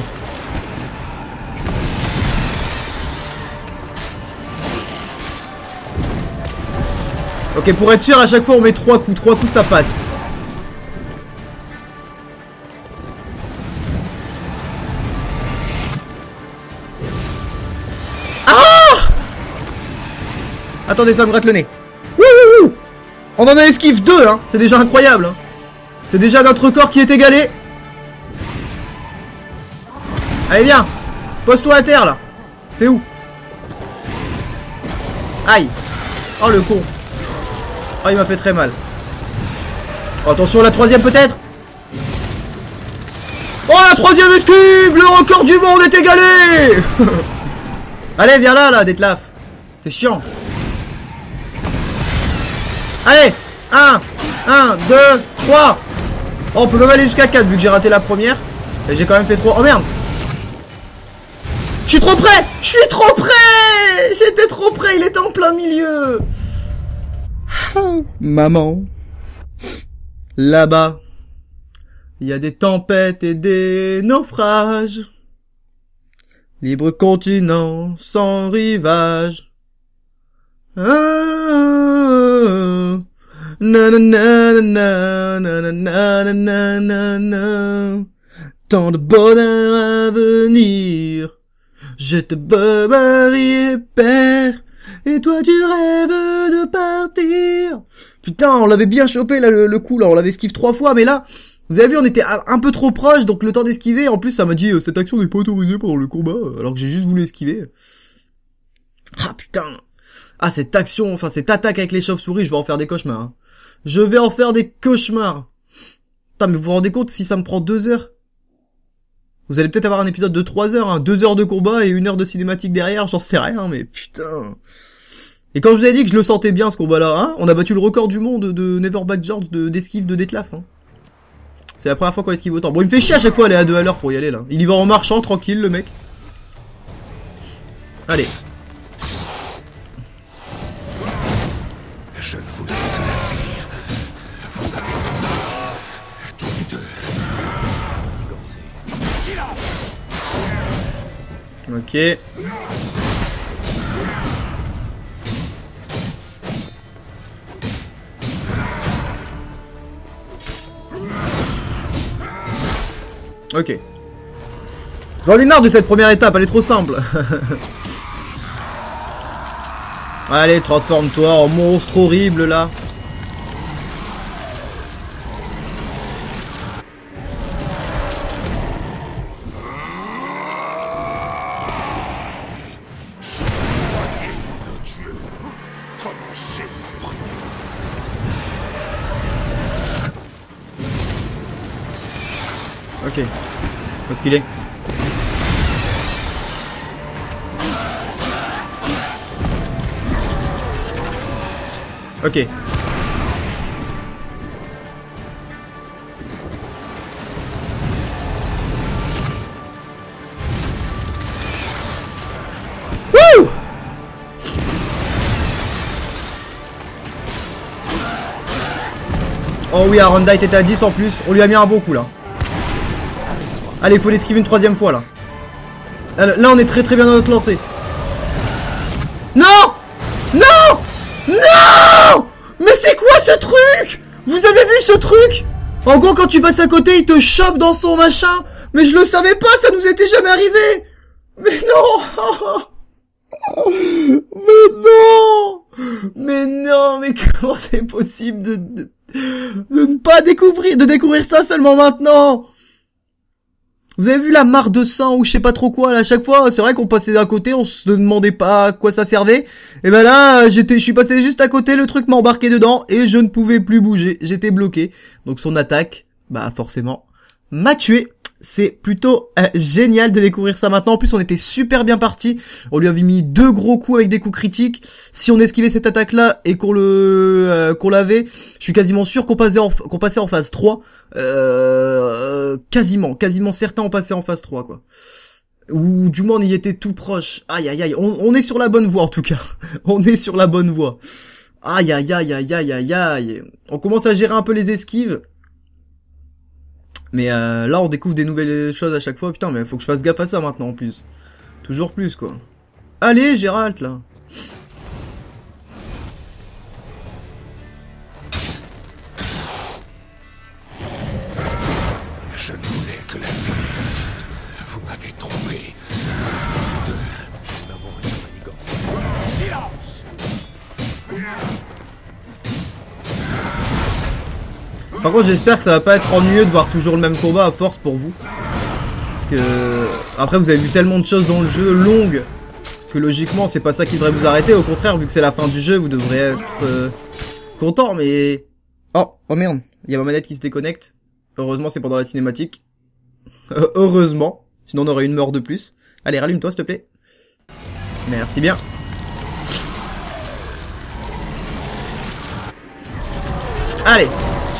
Ok, pour être sûr, à chaque fois on met trois coups. Trois coups, ça passe. Ah! Attendez, ça me gratte le nez. Wouhou! On en a esquive deux, hein. C'est déjà incroyable. Hein. C'est déjà notre corps qui est égalé. Allez, viens. Pose-toi à terre, là. T'es où? Aïe. Oh, le con. Oh, il m'a fait très mal. Oh, attention, la troisième peut-être. Oh, la troisième esquive. Le record du monde est égalé. Allez, viens là, là, Detlaf. T'es chiant. Allez. un, un, deux, trois. Oh, on peut même aller jusqu'à quatre vu que j'ai raté la première. Et j'ai quand même fait trois. Oh, merde. Je suis trop près. Je suis trop près. J'étais trop près, il était en plein milieu. Maman, là-bas, il y a des tempêtes et des naufrages. Libre continent sans rivage. Ah, nanana, nanana, nanana, nanana. Tant de bonheur à venir. Je te veux marier, père. Et toi tu rêves de partir. Putain, on l'avait bien chopé là, le, le coup là, on l'avait esquivé trois fois, mais là, vous avez vu, on était un peu trop proche, donc le temps d'esquiver, en plus ça m'a dit euh, cette action n'est pas autorisée pendant le combat, alors que j'ai juste voulu esquiver. Ah putain. Ah cette action, enfin cette attaque avec les chauves-souris, je vais en faire des cauchemars. Hein. Je vais en faire des cauchemars. Putain, mais vous vous rendez compte si ça me prend deux heures? Vous allez peut-être avoir un épisode de trois heures, hein, deux heures de combat et une heure de cinématique derrière, j'en sais rien, mais putain. Et quand je vous ai dit que je le sentais bien ce combat-là, hein, on a battu le record du monde de Never Back George de d'esquive de Detlaf. Hein. C'est la première fois qu'on esquive autant. Bon, il me fait chier à chaque fois aller à deux à l'heure pour y aller là. Il y va en marchant, tranquille le mec. Allez. Je ne voulais que la fille. Vous m'avez tous les deux. Ok. Ok. J'en ai marre de cette première étape, elle est trop simple. Allez, transforme-toi en monstre horrible là. Ok. Où est-ce qu'il est? Ok. Wouh! Oh oui, Arondite était à dix en plus. On lui a mis un bon coup là. Allez, il faut l'esquiver une troisième fois là. Là, on est très très bien dans notre lancée. Non! Non! Non! Mais c'est quoi ce truc? Vous avez vu ce truc? En gros, quand tu passes à côté, il te chope dans son machin. Mais je le savais pas, ça nous était jamais arrivé. Mais non! Mais non! Mais non, mais comment c'est possible de, de, de ne pas découvrir, de découvrir ça seulement maintenant? Vous avez vu la mare de sang ou je sais pas trop quoi là, à chaque fois, c'est vrai qu'on passait à côté, on se demandait pas à quoi ça servait. Et ben là, j'étais, je suis passé juste à côté, le truc m'a embarqué dedans et je ne pouvais plus bouger, j'étais bloqué. Donc son attaque, bah forcément, m'a tué. C'est plutôt euh, génial de découvrir ça maintenant. En plus, on était super bien parti. On lui avait mis deux gros coups avec des coups critiques. Si on esquivait cette attaque-là et qu'on le euh, qu'on l'avait, je suis quasiment sûr qu'on passait en qu'on passait en phase trois. Euh, quasiment, quasiment certain on passait en phase trois quoi. Ou du moins on y était tout proche. Aïe aïe aïe, on, on est sur la bonne voie en tout cas. On est sur la bonne voie. Aïe aïe aïe aïe aïe aïe aïe. On commence à gérer un peu les esquives. Mais euh, là on découvre des nouvelles choses à chaque fois. Putain mais faut que je fasse gaffe à ça maintenant en plus. Toujours plus quoi. Allez Gérald là. Je ne voulais que la vie. Vous m'avez trompé. Tous les deux. Nous n'avons rien manigance. Silence! Par contre j'espère que ça va pas être ennuyeux de voir toujours le même combat à force pour vous. Parce que après vous avez vu tellement de choses dans le jeu longues que logiquement c'est pas ça qui devrait vous arrêter. Au contraire, vu que c'est la fin du jeu, vous devrez être euh, content. Mais oh oh merde, il y a ma manette qui se déconnecte. Heureusement c'est pendant la cinématique. Heureusement, sinon on aurait une mort de plus. Allez rallume-toi s'il te plaît. Merci bien. Allez.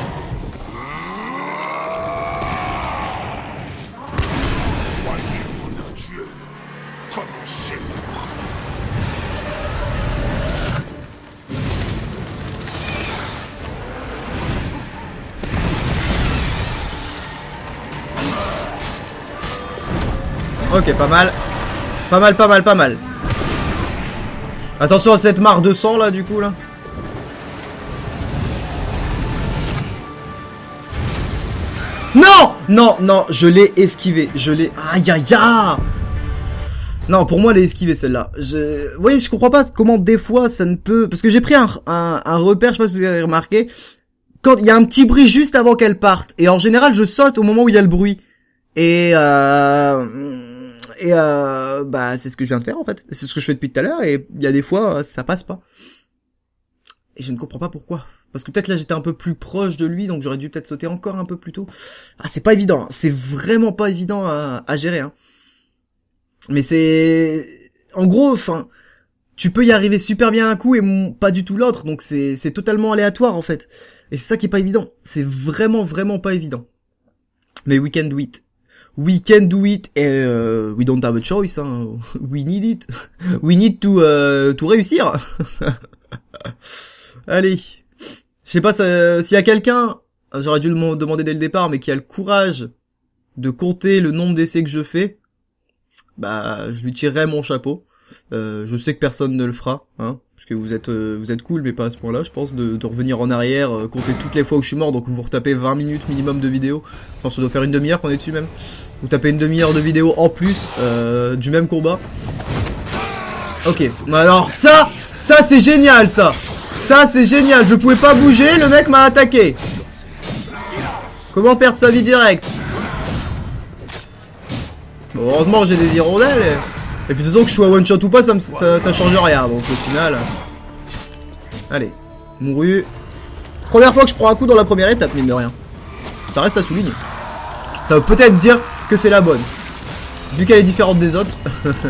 Ok, pas mal. Pas mal, pas mal, pas mal. Attention à cette mare de sang là du coup là. Non! Non, non, je l'ai esquivé. Je l'ai... Aïe aïe aïe! Non, pour moi, elle est esquivée celle-là. Je... Vous voyez, je comprends pas comment des fois ça ne peut... Parce que j'ai pris un, un, un repère, je sais pas si vous avez remarqué. Quand il y a un petit bruit juste avant qu'elle parte. Et en général, je saute au moment où il y a le bruit. Et euh... Et euh... bah, c'est ce que je viens de faire en fait. C'est ce que je fais depuis tout à l'heure. Et il y a des fois, ça passe pas. Et je ne comprends pas pourquoi. Parce que peut-être là j'étais un peu plus proche de lui, donc j'aurais dû peut-être sauter encore un peu plus tôt. Ah c'est pas évident, hein. C'est vraiment pas évident à, à gérer. Hein. Mais c'est... En gros, enfin, tu peux y arriver super bien un coup et mon... pas du tout l'autre, donc c'est c'est totalement aléatoire en fait. Et c'est ça qui est pas évident. C'est vraiment vraiment pas évident. Mais we can do it. We can do it et uh, we don't have a choice. Hein. We need it. We need to, uh, to réussir. Allez. Je sais pas s'il y a quelqu'un, j'aurais dû le demander dès le départ, mais qui a le courage de compter le nombre d'essais que je fais, bah je lui tirerai mon chapeau. Euh, je sais que personne ne le fera, hein, parce que vous êtes euh, vous êtes cool, mais pas à ce point-là, je pense, de, de revenir en arrière, euh, compter toutes les fois où je suis mort, donc vous vous retapez vingt minutes minimum de vidéo. Je pense que ça doit faire une demi-heure qu'on est dessus même. Vous tapez une demi-heure de vidéo en plus euh, du même combat. Ok, alors ça, Ça c'est génial ça. Ça c'est génial. Je pouvais pas bouger, le mec m'a attaqué. Comment perdre sa vie direct? Bon, heureusement j'ai des hirondelles. Et, et puis de toute façon que je sois one shot ou pas, ça, me, ça, ça change rien. Donc au final... Allez, mouru. Première fois que je prends un coup dans la première étape, mine de rien. Ça reste à souligner. Ça veut peut-être dire que c'est la bonne. Vu qu'elle est différente des autres.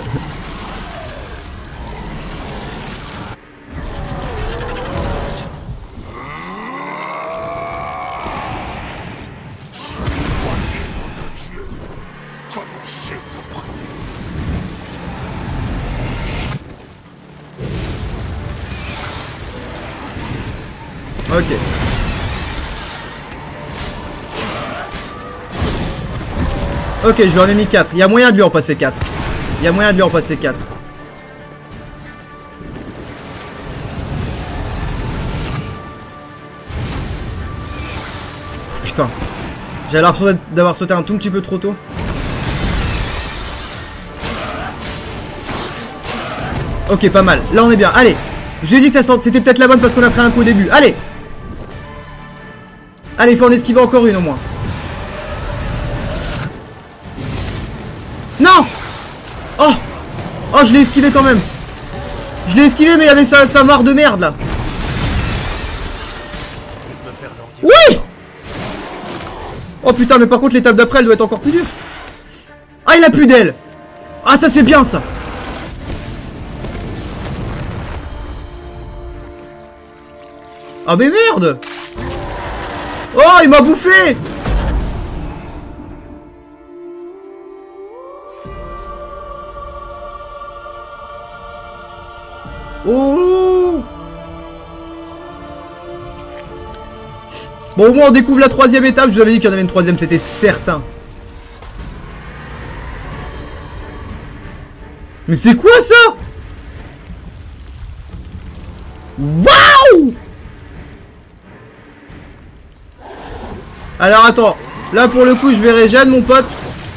Ok. Ok, je lui en ai mis quatre. Il y a moyen de lui en passer quatre. Il y a moyen de lui en passer quatre. Putain. J'avais l'impression d'avoir sauté un tout petit peu trop tôt. Ok, pas mal. Là, on est bien. Allez. Je lui ai dit que ça c'était peut-être la bonne parce qu'on a pris un coup au début. Allez. Allez, il faut en esquiver encore une au moins. Non. Oh. Oh, je l'ai esquivé quand même. Je l'ai esquivé, mais il y avait sa, sa mare de merde là. Oui. Oh putain, mais par contre l'étape d'après elle doit être encore plus dure. Ah, il a plus d'aile. Ah, ça c'est bien ça. Ah mais merde. Oh, il m'a bouffé. Oh. Bon, au moins on découvre la troisième étape. Je vous avais dit qu'il y en avait une troisième, c'était certain. Mais c'est quoi ça? Waouh! Alors attends, là pour le coup je vais régène mon pote.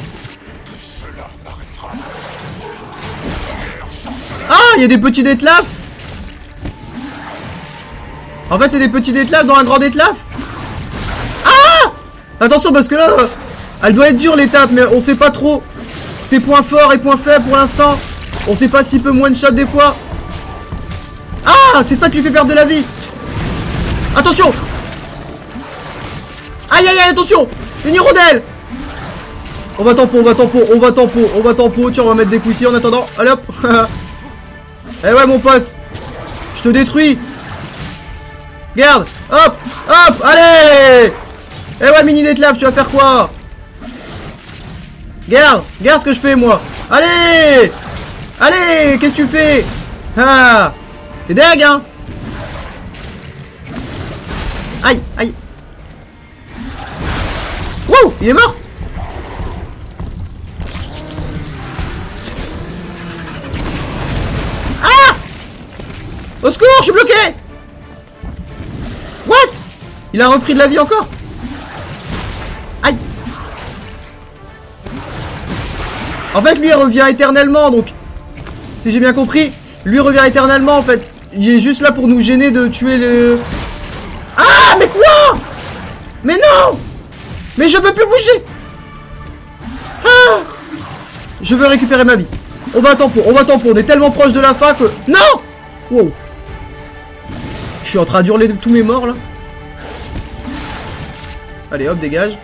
Ah, il y a des petits détlafs. En fait c'est des petits détlafs dans un grand détlaf. Ah! Attention parce que là, elle doit être dure l'étape, mais on sait pas trop ses points forts et points faibles pour l'instant. On sait pas s'il peut one shot des fois. Ah, c'est ça qui lui fait perdre de la vie. Attention. Aïe aïe aïe, attention. Une hirondelle. On va tempo, on va tempo, on va tempo, on va tempo. Tiens, on va mettre des coups ici en attendant. Allez hop. Eh ouais mon pote, je te détruis. Garde. Hop, hop, allez. Eh ouais mini détlaf, tu vas faire quoi? Garde, garde ce que je fais moi. Allez. Allez, qu'est-ce que tu fais? Ah, t'es deg hein. Aïe, aïe. Wow, il est mort. Ah! Au secours, je suis bloqué. What? Il a repris de la vie encore. Aïe. En fait, lui, il revient éternellement, donc... Si j'ai bien compris, lui revient éternellement, en fait. Il est juste là pour nous gêner de tuer le... Ah, mais quoi? Mais non! Mais je peux plus bouger. Ah, je veux récupérer ma vie. On va tempo, on va tempo. On est tellement proche de la fin que... Non. Wow. Je suis en train d'hurler tous mes morts là. Allez hop, dégage.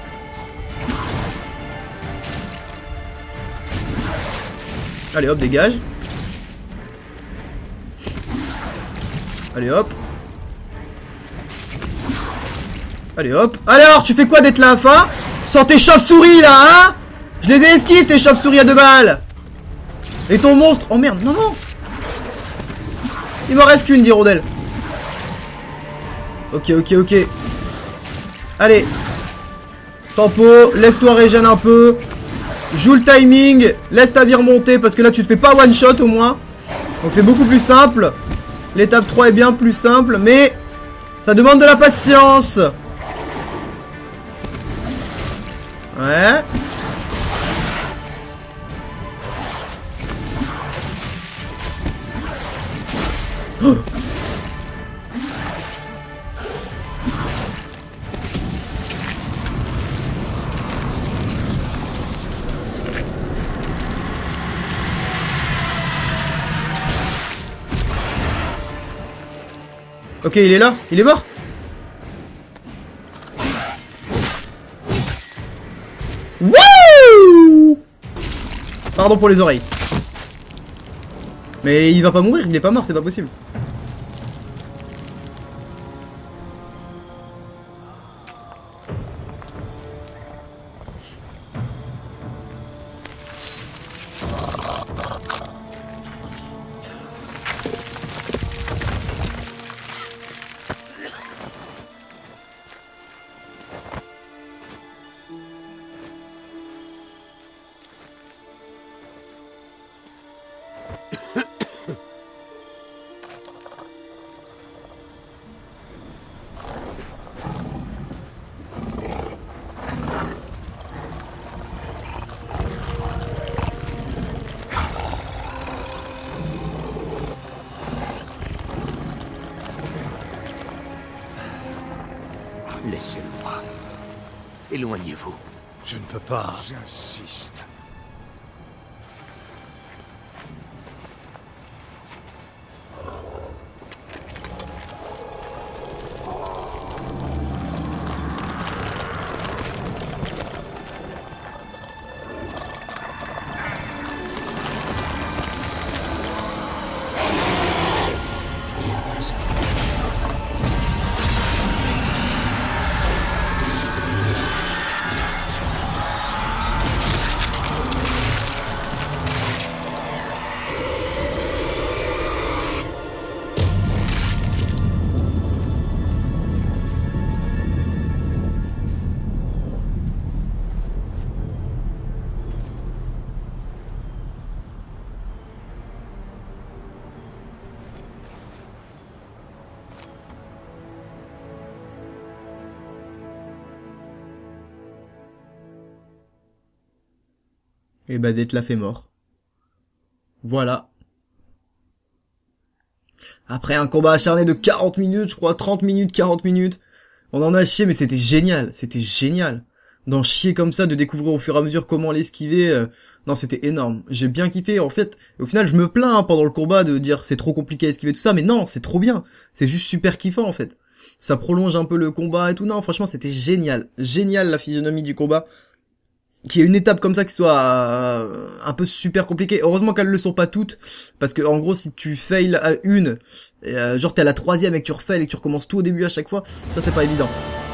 Allez hop, dégage. Allez hop. Allez hop. Alors, tu fais quoi d'être là, hein? Sans tes chauves-souris là, hein? Je les ai esquivés tes chauves-souris à deux balles. Et ton monstre. Oh merde, non, non. Il m'en reste qu'une d'hirondelle. Ok, ok, ok. Allez. Tempo, laisse-toi régène un peu. Joue le timing. Laisse ta vie remonter parce que là tu te fais pas one shot au moins. Donc c'est beaucoup plus simple. L'étape trois est bien plus simple, mais ça demande de la patience. Ouais. Oh, Ok, il est là. Il est mort. Wouh! Pardon pour les oreilles. Mais il va pas mourir, il est pas mort, c'est pas possible. Laissez-le-moi. Éloignez-vous. Je ne peux pas. J'insiste. Et bah Detlef est mort. Voilà. Après un combat acharné de quarante minutes, je crois, trente minutes, quarante minutes. On en a chié, mais c'était génial. C'était génial. D'en chier comme ça, de découvrir au fur et à mesure comment l'esquiver. Euh... Non, c'était énorme. J'ai bien kiffé. En fait, au final, je me plains hein, pendant le combat de dire c'est trop compliqué à esquiver tout ça. Mais non, c'est trop bien. C'est juste super kiffant, en fait. Ça prolonge un peu le combat et tout. Non, franchement, c'était génial. Génial, la physionomie du combat. Qu'il y ait une étape comme ça qui soit euh, un peu super compliquée. Heureusement qu'elles le sont pas toutes, parce que en gros si tu fails à une, euh, genre t'es à la troisième et que tu refails et que tu recommences tout au début à chaque fois, ça c'est pas évident.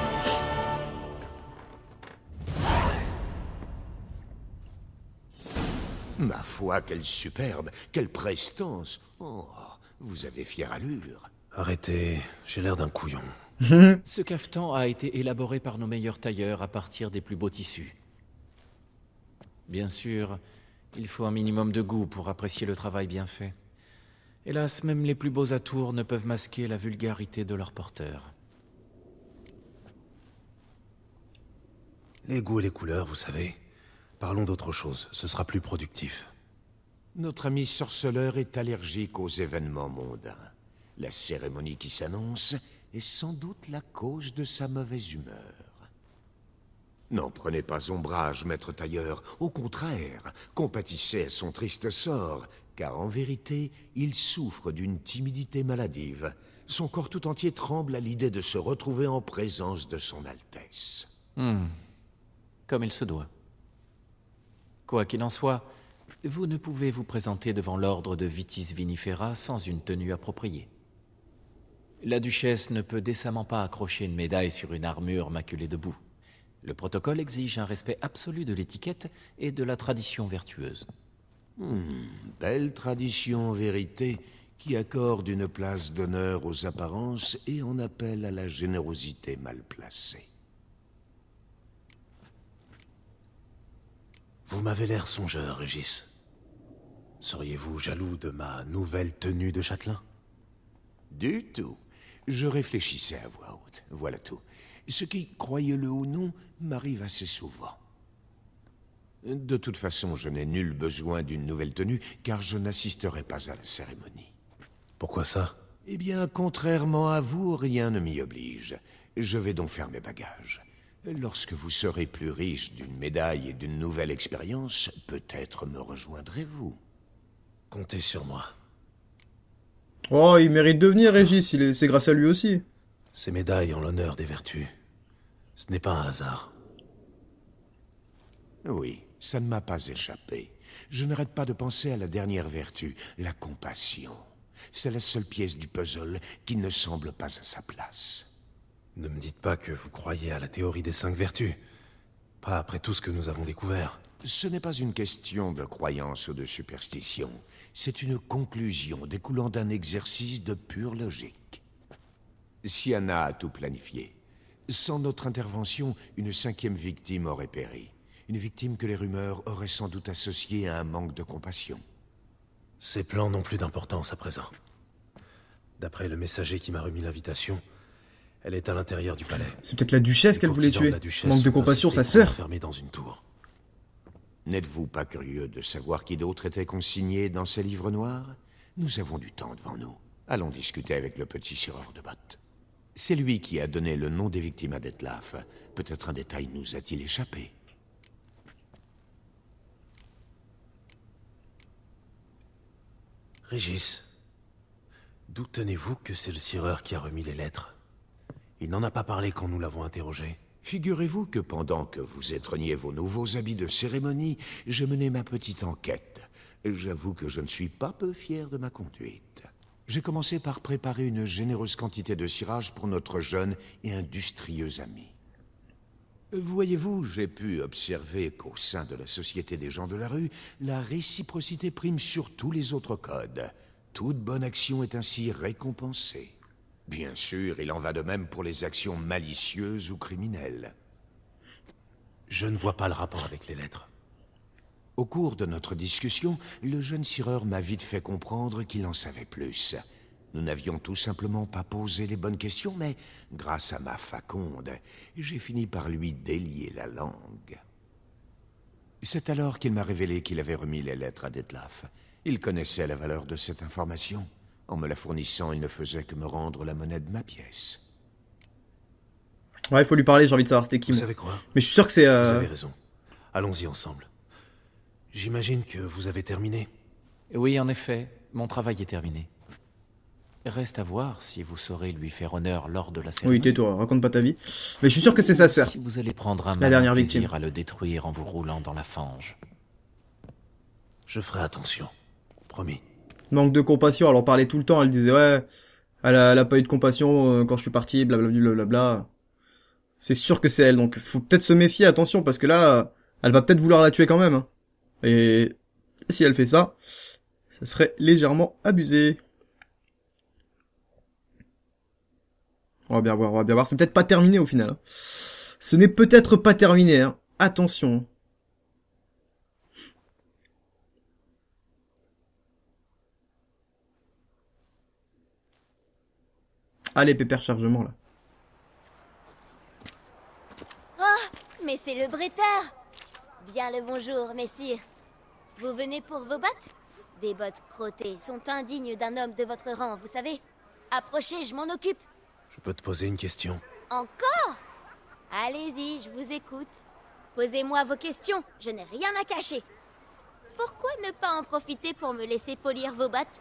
Ma foi, quelle superbe, quelle prestance. Oh, vous avez fière allure. Arrêtez, j'ai l'air d'un couillon. Ce cafetan a été élaboré par nos meilleurs tailleurs à partir des plus beaux tissus. Bien sûr, il faut un minimum de goût pour apprécier le travail bien fait. Hélas, même les plus beaux atours ne peuvent masquer la vulgarité de leur porteur. Les goûts et les couleurs, vous savez. Parlons d'autre chose, ce sera plus productif. Notre ami sorceleur est allergique aux événements mondains. La cérémonie qui s'annonce est sans doute la cause de sa mauvaise humeur. N'en prenez pas ombrage, maître tailleur. Au contraire, compatissez à son triste sort, car en vérité, il souffre d'une timidité maladive. Son corps tout entier tremble à l'idée de se retrouver en présence de son Altesse. Hmm. Comme il se doit. Quoi qu'il en soit, vous ne pouvez vous présenter devant l'ordre de Vitis Vinifera sans une tenue appropriée. La duchesse ne peut décemment pas accrocher une médaille sur une armure maculée de boue. Le protocole exige un respect absolu de l'étiquette et de la tradition vertueuse. Hmm, belle tradition en vérité, qui accorde une place d'honneur aux apparences et en appelle à la générosité mal placée. Vous m'avez l'air songeur, Régis. Seriez-vous jaloux de ma nouvelle tenue de châtelain? Du tout. Je réfléchissais à voix haute, voilà tout. Ce qui, croyez-le ou non, m'arrive assez souvent. De toute façon, je n'ai nul besoin d'une nouvelle tenue, car je n'assisterai pas à la cérémonie. Pourquoi ça? Eh bien, contrairement à vous, rien ne m'y oblige. Je vais donc faire mes bagages. Lorsque vous serez plus riche d'une médaille et d'une nouvelle expérience, peut-être me rejoindrez-vous. Comptez sur moi. Oh, il mérite de venir, Régis, il est... c'est grâce à lui aussi. Ces médailles en l'honneur des vertus. Ce n'est pas un hasard. Oui, ça ne m'a pas échappé. Je n'arrête pas de penser à la dernière vertu, la compassion. C'est la seule pièce du puzzle qui ne semble pas à sa place. Ne me dites pas que vous croyez à la théorie des cinq vertus. Pas après tout ce que nous avons découvert. Ce n'est pas une question de croyance ou de superstition. C'est une conclusion découlant d'un exercice de pure logique. Siana a tout planifié. Sans notre intervention, une cinquième victime aurait péri. Une victime que les rumeurs auraient sans doute associée à un manque de compassion. Ces plans n'ont plus d'importance à présent. D'après le messager qui m'a remis l'invitation, elle est à l'intérieur du palais. C'est peut-être la duchesse Les qu'elle voulait courtisans de tuer. la duchesse Manque de sont compassion, sa insuspectement sœur. enfermés dans une tour. N'êtes-vous pas curieux de savoir qui d'autre était consigné dans ces livres noirs? Nous avons du temps devant nous. Allons discuter avec le petit sireur de bottes. C'est lui qui a donné le nom des victimes à Detlef. Peut-être un détail nous a-t-il échappé. Régis, d'où tenez-vous que c'est le sireur qui a remis les lettres? Il n'en a pas parlé quand nous l'avons interrogé. Figurez-vous que pendant que vous étrenniez vos nouveaux habits de cérémonie, je menais ma petite enquête. J'avoue que je ne suis pas peu fier de ma conduite. J'ai commencé par préparer une généreuse quantité de cirage pour notre jeune et industrieux ami. Voyez-vous, j'ai pu observer qu'au sein de la Société des gens de la rue, la réciprocité prime sur tous les autres codes. Toute bonne action est ainsi récompensée. Bien sûr, il en va de même pour les actions malicieuses ou criminelles. Je ne vois pas le rapport avec les lettres. Au cours de notre discussion, le jeune sireur m'a vite fait comprendre qu'il en savait plus. Nous n'avions tout simplement pas posé les bonnes questions, mais grâce à ma faconde, j'ai fini par lui délier la langue. C'est alors qu'il m'a révélé qu'il avait remis les lettres à Detlef. Il connaissait la valeur de cette information. En me la fournissant, il ne faisait que me rendre la monnaie de ma pièce. Ouais, il faut lui parler, j'ai envie de savoir c'était qui. Vous moi. savez quoi? Mais je suis sûr que c'est... Euh... Vous avez raison. Allons-y ensemble. J'imagine que vous avez terminé. Oui, en effet, mon travail est terminé. Reste à voir si vous saurez lui faire honneur lors de la cérémonie. Oui, tais-toi, raconte pas ta vie. Mais je suis sûr que c'est sa sœur. Si vous allez prendre un La malin dernière plaisir victime. à le détruire en vous roulant dans la fange. Je ferai attention. Promis. Manque de compassion, elle en parlait tout le temps, elle disait ouais, elle a, elle a pas eu de compassion euh, quand je suis parti, blablabla. Blablabla. C'est sûr que c'est elle, donc faut peut-être se méfier, attention, parce que là, elle va peut-être vouloir la tuer quand même. Hein. Et si elle fait ça, ça serait légèrement abusé. On va bien voir, on va bien voir. C'est peut-être pas terminé au final. Hein. Ce n'est peut-être pas terminé, hein. Attention. Allez, pépère chargement, là. Oh, mais c'est le bretteur. Bien le bonjour, messire. Vous venez pour vos bottes? Des bottes crottées sont indignes d'un homme de votre rang, vous savez. Approchez, je m'en occupe. Je peux te poser une question? Encore? Allez-y, je vous écoute. Posez-moi vos questions, je n'ai rien à cacher. Pourquoi ne pas en profiter pour me laisser polir vos bottes?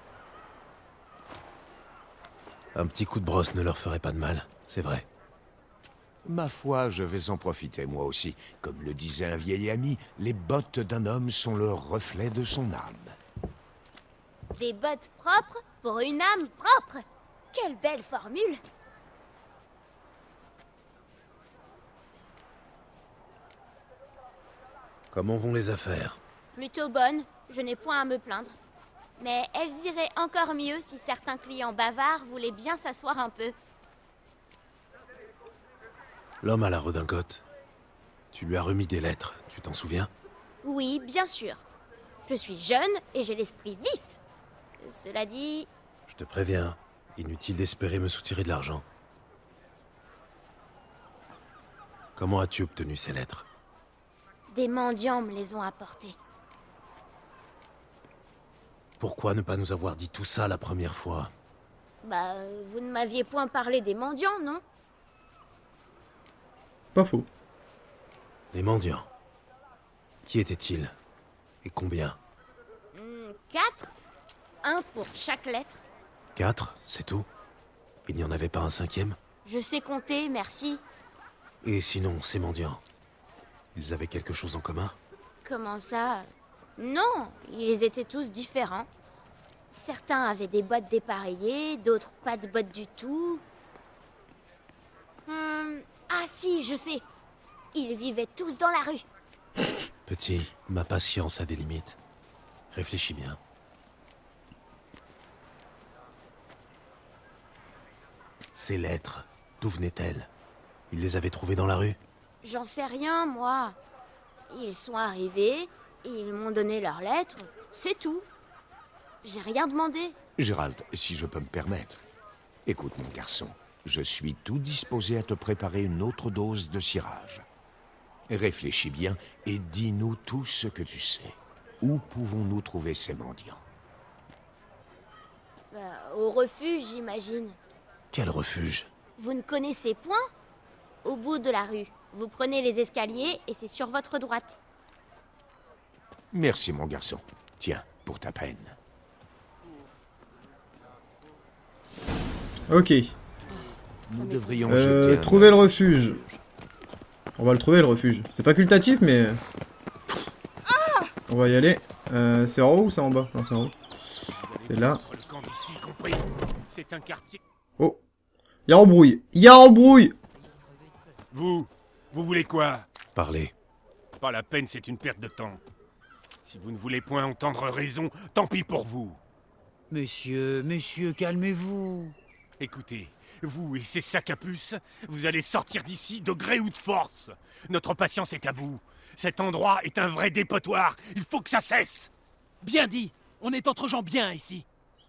Un petit coup de brosse ne leur ferait pas de mal, c'est vrai. Ma foi, je vais en profiter moi aussi. Comme le disait un vieil ami, les bottes d'un homme sont le reflet de son âme. Des bottes propres pour une âme propre. Quelle belle formule! Comment vont les affaires? Plutôt bonne, je n'ai point à me plaindre. Mais elles iraient encore mieux si certains clients bavards voulaient bien s'asseoir un peu. L'homme à la redingote. Tu lui as remis des lettres, tu t'en souviens? Oui, bien sûr. Je suis jeune et j'ai l'esprit vif. Cela dit... Je te préviens, inutile d'espérer me soutirer de l'argent. Comment as-tu obtenu ces lettres? Des mendiants me les ont apportées. Pourquoi ne pas nous avoir dit tout ça la première fois? Bah, euh, vous ne m'aviez point parlé des mendiants, non? Pas faux. Des mendiants. Qui étaient-ils? Et combien? Hmm, quatre. Un pour chaque lettre. Quatre, c'est tout? Il n'y en avait pas un cinquième? Je sais compter, merci. Et sinon, ces mendiants, ils avaient quelque chose en commun? Comment ça? Non, ils étaient tous différents. Certains avaient des bottes dépareillées, d'autres pas de bottes du tout. Hum, ah si, je sais. Ils vivaient tous dans la rue. Petit, ma patience a des limites. Réfléchis bien. Ces lettres, d'où venaient-elles? Ils les avaient trouvées dans la rue? J'en sais rien, moi. Ils sont arrivés, ils m'ont donné leurs lettres, c'est tout. J'ai rien demandé. Gérald, si je peux me permettre. Écoute, mon garçon, je suis tout disposé à te préparer une autre dose de cirage. Réfléchis bien et dis-nous tout ce que tu sais. Où pouvons-nous trouver ces mendiants? Bah, au refuge, j'imagine. Quel refuge? Vous ne connaissez point? Au bout de la rue. Vous prenez les escaliers et c'est sur votre droite. Merci, mon garçon. Tiens, pour ta peine. Ok. Nous devrions Euh, jeter un... trouver le refuge. On va le trouver le refuge. C'est facultatif mais... On va y aller. Euh, c'est en haut ou c'est en bas? Non, c'est en haut. C'est là. C'est un quartier. Oh. Y'a embrouille. Y'a embrouille. Vous, vous voulez quoi? Parlez. Pas la peine, c'est une perte de temps. Si vous ne voulez point entendre raison, tant pis pour vous. Monsieur, monsieur, calmez-vous. Écoutez, vous et ces sacs à puces, vous allez sortir d'ici de gré ou de force. Notre patience est à bout. Cet endroit est un vrai dépotoir. Il faut que ça cesse. Bien dit. On est entre gens bien ici.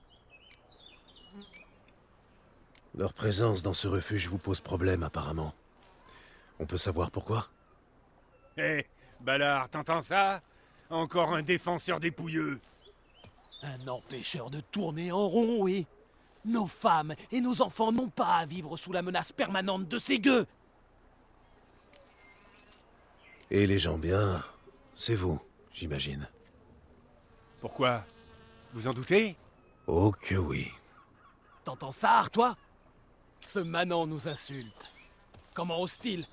Leur présence dans ce refuge vous pose problème, apparemment. On peut savoir pourquoi? Hé, Ballard, t'entends ça? Encore un défenseur des pouilleux. Un empêcheur de tourner en rond, oui. Nos femmes et nos enfants n'ont pas à vivre sous la menace permanente de ces gueux. Et les gens bien, c'est vous, j'imagine. Pourquoi? Vous en doutez? Oh que oui. T'entends ça, toi? Ce manant nous insulte. Comment ose-t-il?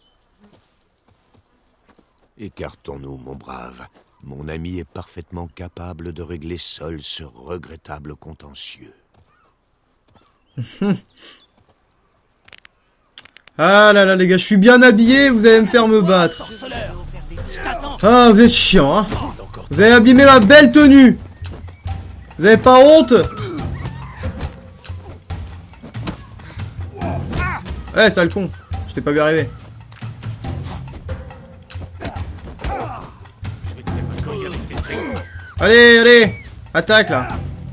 Écartons-nous, mon brave. Mon ami est parfaitement capable de régler seul ce regrettable contentieux. Ah là là les gars, je suis bien habillé, vous allez me faire me battre. Sorceleur, je t'attends. Ah, vous êtes chiant, hein. Vous avez abîmé ma belle tenue. Vous avez pas honte? Eh, sale con. Je t'ai pas vu arriver. Allez, allez. Attaque, là.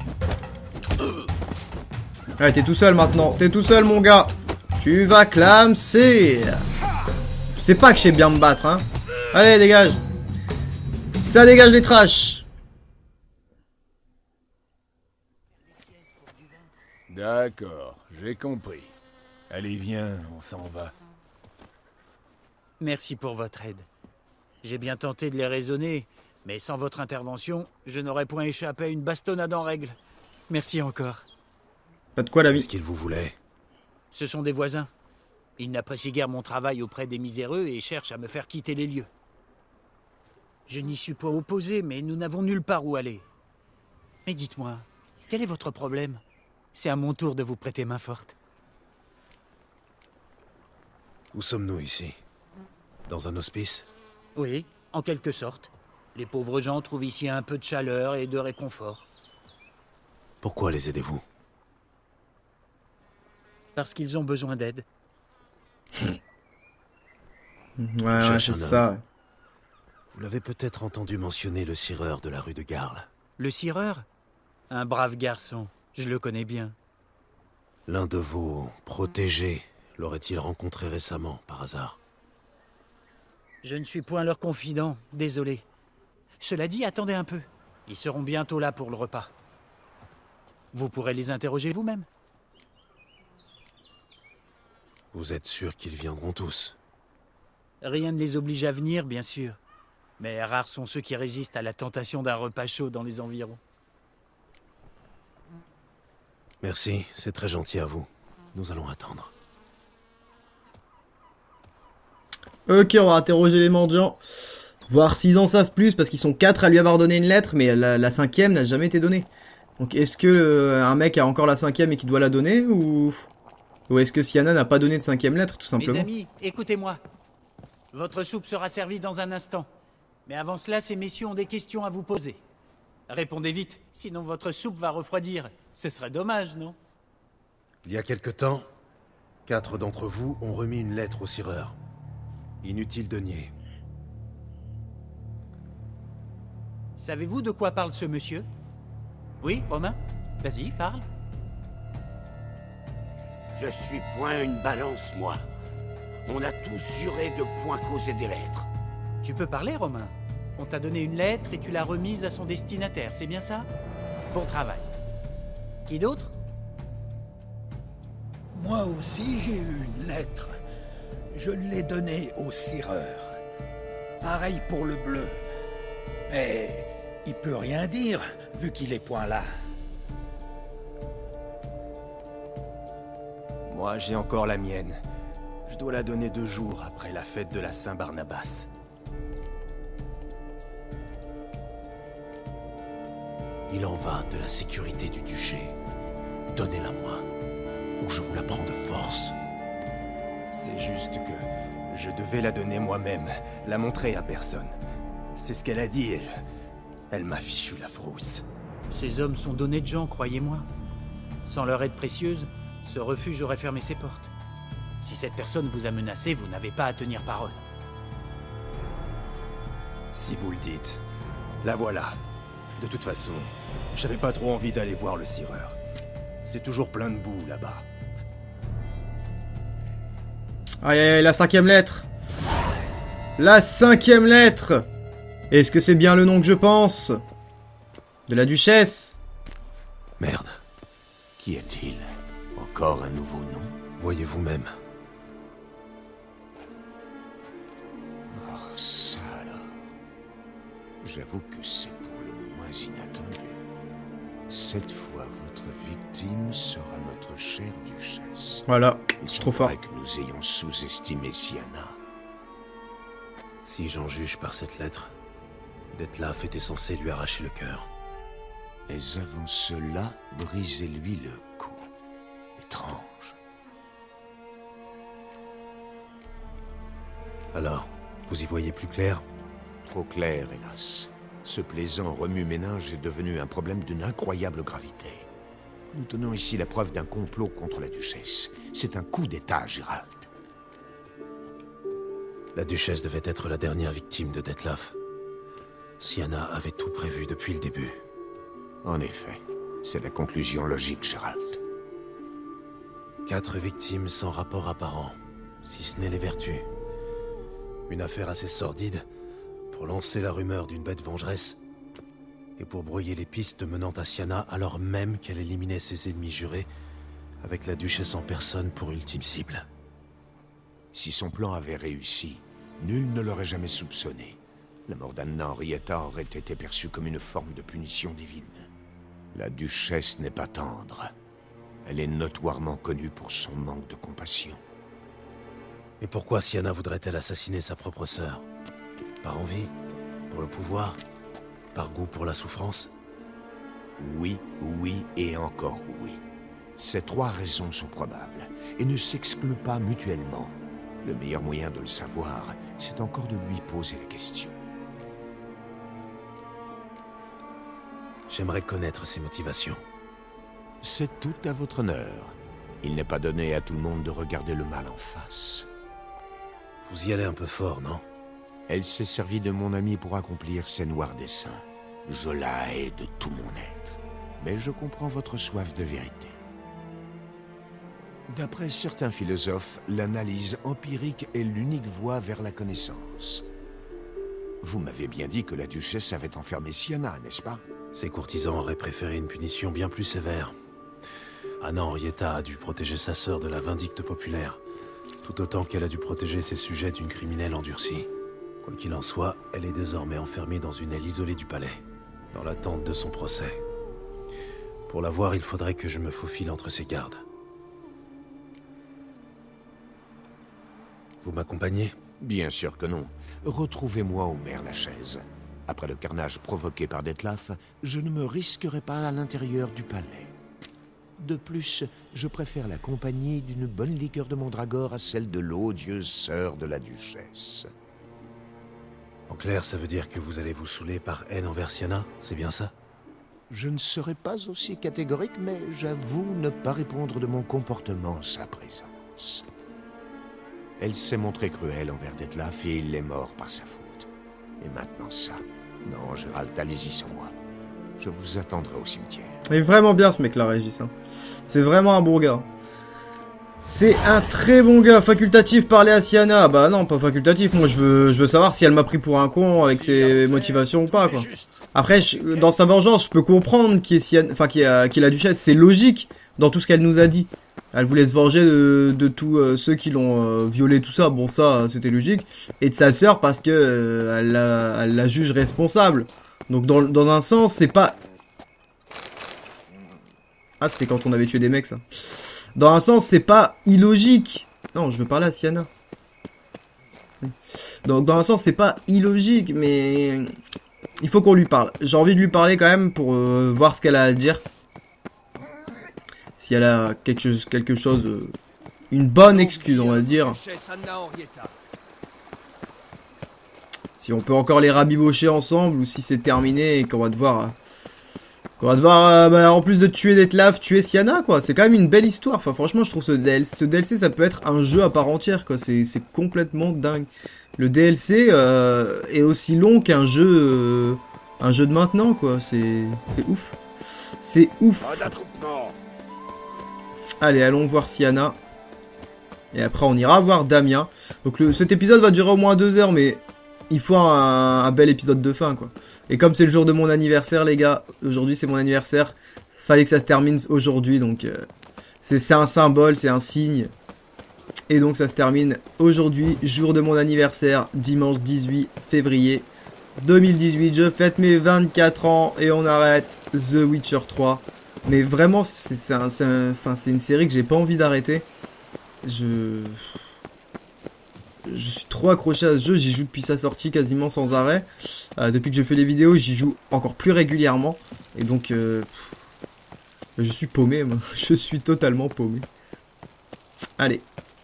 Ouais, t'es tout seul maintenant. T'es tout seul, mon gars. Tu vas clamser. Je sais pas que je sais bien me battre, hein. Allez, dégage. Ça dégage les trash. D'accord, j'ai compris. Allez, viens, on s'en va. Merci pour votre aide. J'ai bien tenté de les raisonner, mais sans votre intervention, je n'aurais point échappé à une bastonnade en règle. Merci encore. Pas de quoi, l'ami. Qu'est-ce qu'il vous voulait? Ce sont des voisins. Ils n'apprécient guère mon travail auprès des miséreux et cherchent à me faire quitter les lieux. Je n'y suis pas opposé, mais nous n'avons nulle part où aller. Mais dites-moi, quel est votre problème? C'est à mon tour de vous prêter main forte. Où sommes-nous ici? Dans un hospice? Oui, en quelque sorte. Les pauvres gens trouvent ici un peu de chaleur et de réconfort. Pourquoi les aidez-vous? Parce qu'ils ont besoin d'aide. Ouais, ouais, Cherche c'est un ça. homme. Vous l'avez peut-être entendu mentionner le cireur de la rue de Garles. Le cireur? Un brave garçon, je le connais bien. L'un de vos protégés l'aurait-il rencontré récemment, par hasard? Je ne suis point leur confident, désolé. Cela dit, attendez un peu. Ils seront bientôt là pour le repas. Vous pourrez les interroger vous-même. Vous êtes sûr qu'ils viendront tous? Rien ne les oblige à venir, bien sûr. Mais rares sont ceux qui résistent à la tentation d'un repas chaud dans les environs. Merci, c'est très gentil à vous. Nous allons attendre. Ok, on va interroger les mendiants. Voir s'ils en savent plus, parce qu'ils sont quatre à lui avoir donné une lettre, mais la, la cinquième n'a jamais été donnée. Donc est-ce que euh, un mec a encore la cinquième et qui doit la donner, ou... Ou est-ce que Sienna n'a pas donné de cinquième lettre, tout simplement? Mes amis, écoutez-moi. Votre soupe sera servie dans un instant. Mais avant cela, ces messieurs ont des questions à vous poser. Répondez vite, sinon votre soupe va refroidir. Ce serait dommage, non? Il y a quelque temps, quatre d'entre vous ont remis une lettre au Sireur. Inutile de nier. Savez-vous de quoi parle ce monsieur? Oui, Romain? Vas-y, parle. Je suis point une balance, moi. On a tous juré de point causer des lettres. Tu peux parler, Romain? On t'a donné une lettre et tu l'as remise à son destinataire, c'est bien ça? Bon travail. Qui d'autre? Moi aussi, j'ai eu une lettre. Je l'ai donnée au Sireur. Pareil pour le bleu. Mais il peut rien dire, vu qu'il est point là. Moi, j'ai encore la mienne. Je dois la donner deux jours après la fête de la Saint-Barnabas. Il en va de la sécurité du duché. Donnez-la moi, ou je vous la prends de force. C'est juste que je devais la donner moi-même, la montrer à personne. C'est ce qu'elle a dit, elle, elle m'a fichu la frousse. Ces hommes sont d'honnêtes gens, croyez-moi. Sans leur aide précieuse, ce refuge aurait fermé ses portes. Si cette personne vous a menacé, vous n'avez pas à tenir parole. Si vous le dites, la voilà. De toute façon, j'avais pas trop envie d'aller voir le Sireur. C'est toujours plein de boue là-bas. Aïe aïe aïe, la cinquième lettre. La cinquième lettre. Est-ce que c'est bien le nom que je pense? De la duchesse? Merde. Qui est-il? Encore un nouveau nom? Voyez vous-même. Oh, ça alors. J'avoue que c'est pour le moins inattendu. Cette fois, votre victime sera notre chère duchesse. Voilà, Il c'est trop fort. semblerait que nous ayons sous-estimé Sienna. Si j'en juge par cette lettre, Dettlaff était censé lui arracher le cœur. Mais avant cela, brisez-lui le cou. Étrange. Alors, vous y voyez plus clair? Trop clair, hélas. Ce plaisant remue-ménage est devenu un problème d'une incroyable gravité. Nous tenons ici la preuve d'un complot contre la duchesse. C'est un coup d'État, Gérald. La duchesse devait être la dernière victime de Dettlaff. Sienna avait tout prévu depuis le début. En effet, c'est la conclusion logique, Gérald. Quatre victimes sans rapport apparent, si ce n'est les vertus. Une affaire assez sordide pour lancer la rumeur d'une bête vengeresse et pour brouiller les pistes menant à Sienna alors même qu'elle éliminait ses ennemis jurés avec la duchesse en personne pour ultime cible. Si son plan avait réussi, nul ne l'aurait jamais soupçonné. La mort d'Anna Henrietta aurait été perçue comme une forme de punition divine. La duchesse n'est pas tendre. Elle est notoirement connue pour son manque de compassion. Et pourquoi Sienna voudrait-elle assassiner sa propre sœur? Par envie? Pour le pouvoir? Par goût pour la souffrance? Oui, oui et encore oui. Ces trois raisons sont probables et ne s'excluent pas mutuellement. Le meilleur moyen de le savoir, c'est encore de lui poser la question. J'aimerais connaître ses motivations. C'est tout à votre honneur. Il n'est pas donné à tout le monde de regarder le mal en face. Vous y allez un peu fort, non? Elle s'est servie de mon ami pour accomplir ses noirs desseins. Je la hais de tout mon être. Mais je comprends votre soif de vérité. D'après certains philosophes, l'analyse empirique est l'unique voie vers la connaissance. Vous m'avez bien dit que la duchesse avait enfermé Sienna, n'est-ce pas? Ses courtisans auraient préféré une punition bien plus sévère. Anna Henrietta a dû protéger sa sœur de la vindicte populaire, tout autant qu'elle a dû protéger ses sujets d'une criminelle endurcie. Quoi qu'il en soit, elle est désormais enfermée dans une aile isolée du palais, dans l'attente de son procès. Pour la voir, il faudrait que je me faufile entre ses gardes. Vous m'accompagnez? Bien sûr que non. Retrouvez-moi au Mère-Lachaise. Après le carnage provoqué par Dettlaff, je ne me risquerai pas à l'intérieur du palais. De plus, je préfère la compagnie d'une bonne liqueur de mandragore à celle de l'odieuse sœur de la duchesse. En clair, ça veut dire que vous allez vous saouler par haine envers Syanna, c'est bien ça? Je ne serai pas aussi catégorique, mais j'avoue ne pas répondre de mon comportement sa présence. Elle s'est montrée cruelle envers Dettlaff et il est mort par sa faute. Et maintenant ça. Non, Gérald, allez-y sans moi. Je vous attendrai au cimetière. Il est vraiment bien ce mec-là, Régis. Hein. C'est vraiment un bon gars. C'est un très bon gars. Facultatif, parler à Syanna. Bah non, pas facultatif. Moi, je veux, je veux savoir si elle m'a pris pour un con avec ses motivations ou pas, quoi. Après, je, dans sa vengeance, je peux comprendre qui est Syanna, enfin qui est, qui est la duchesse. C'est logique dans tout ce qu'elle nous a dit. Elle voulait se venger de, de tous euh, ceux qui l'ont euh, violé, tout ça. Bon, ça, c'était logique. Et de sa sœur parce que euh, elle, la, elle la juge responsable. Donc, dans, dans un sens, c'est pas... Ah, c'était quand on avait tué des mecs, ça. Dans un sens, c'est pas illogique. Non, je veux parler à Syanna. Donc, dans un sens, c'est pas illogique, mais... il faut qu'on lui parle. J'ai envie de lui parler quand même pour euh, voir ce qu'elle a à dire. Si elle a quelque chose, quelque chose euh, une bonne excuse, on va dire. Si on peut encore les rabibocher ensemble ou si c'est terminé et qu'on va devoir, euh, qu'on va devoir, euh, bah, en plus de tuer Dettlaff, tuer Syanna, quoi. C'est quand même une belle histoire. Enfin, franchement, je trouve ce D L C, ce D L C, ça peut être un jeu à part entière, quoi. C'est, c'est complètement dingue. Le D L C euh, est aussi long qu'un jeu, euh, un jeu de maintenant, quoi. C'est, c'est ouf. C'est ouf. Allez, allons voir Syanna. Et après, on ira voir Damien. Donc, le, cet épisode va durer au moins deux heures, mais il faut un, un bel épisode de fin, quoi. Et comme c'est le jour de mon anniversaire, les gars, aujourd'hui c'est mon anniversaire, fallait que ça se termine aujourd'hui, donc euh, c'est, c'est un symbole, c'est un signe. Et donc ça se termine aujourd'hui, jour de mon anniversaire, dimanche dix-huit février deux mille dix-huit. Je fête mes vingt-quatre ans et on arrête The Witcher trois. Mais vraiment, c'est, c'est, un, c'est, un, enfin, c'est une série que j'ai pas envie d'arrêter. Je... Je suis trop accroché à ce jeu, j'y joue depuis sa sortie quasiment sans arrêt. Euh, depuis que je fais les vidéos, j'y joue encore plus régulièrement. Et donc, euh, je suis paumé, moi. Je suis totalement paumé. Allez.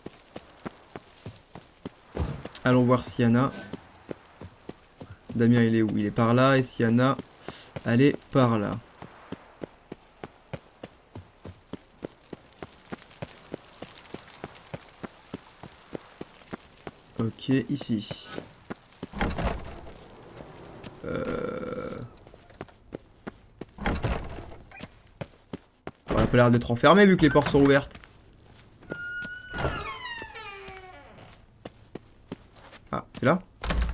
Allons voir Syanna. Damien, il est où? Il est par là. Et Syanna, elle est par là. Ok, ici. Euh... Bon, elle a pas l'air d'être enfermée vu que les portes sont ouvertes. Ah, c'est là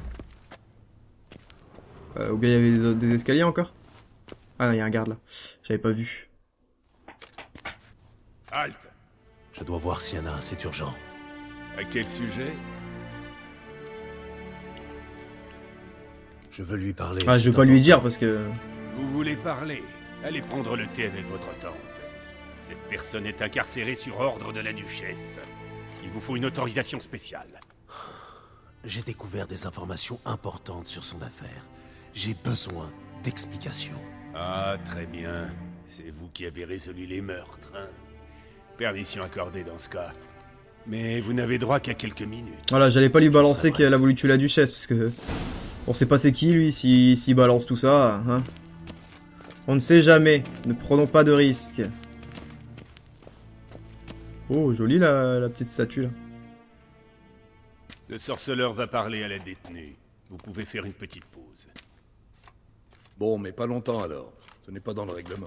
euh, Ou bien il y avait des, des escaliers encore? Ah non, il y a un garde là. J'avais pas vu. Halte! Je dois voir Syanna, c'est urgent. À quel sujet? Je veux lui parler. Ah, je veux pas lui dire parce que... Vous voulez parler? Allez prendre le thé avec votre tante. Cette personne est incarcérée sur ordre de la duchesse. Il vous faut une autorisation spéciale. J'ai découvert des informations importantes sur son affaire. J'ai besoin d'explications. Ah, très bien. C'est vous qui avez résolu les meurtres, hein? Permission accordée dans ce cas. Mais vous n'avez droit qu'à quelques minutes. Voilà, j'allais pas lui balancer qu'elle a voulu tuer la duchesse parce que... On sait pas c'est qui lui, s'il si, si balance tout ça, hein. On ne sait jamais, ne prenons pas de risques. Oh, jolie la, la petite statue là. Le sorceleur va parler à la détenue. Vous pouvez faire une petite pause. Bon, mais pas longtemps alors. Ce n'est pas dans le règlement.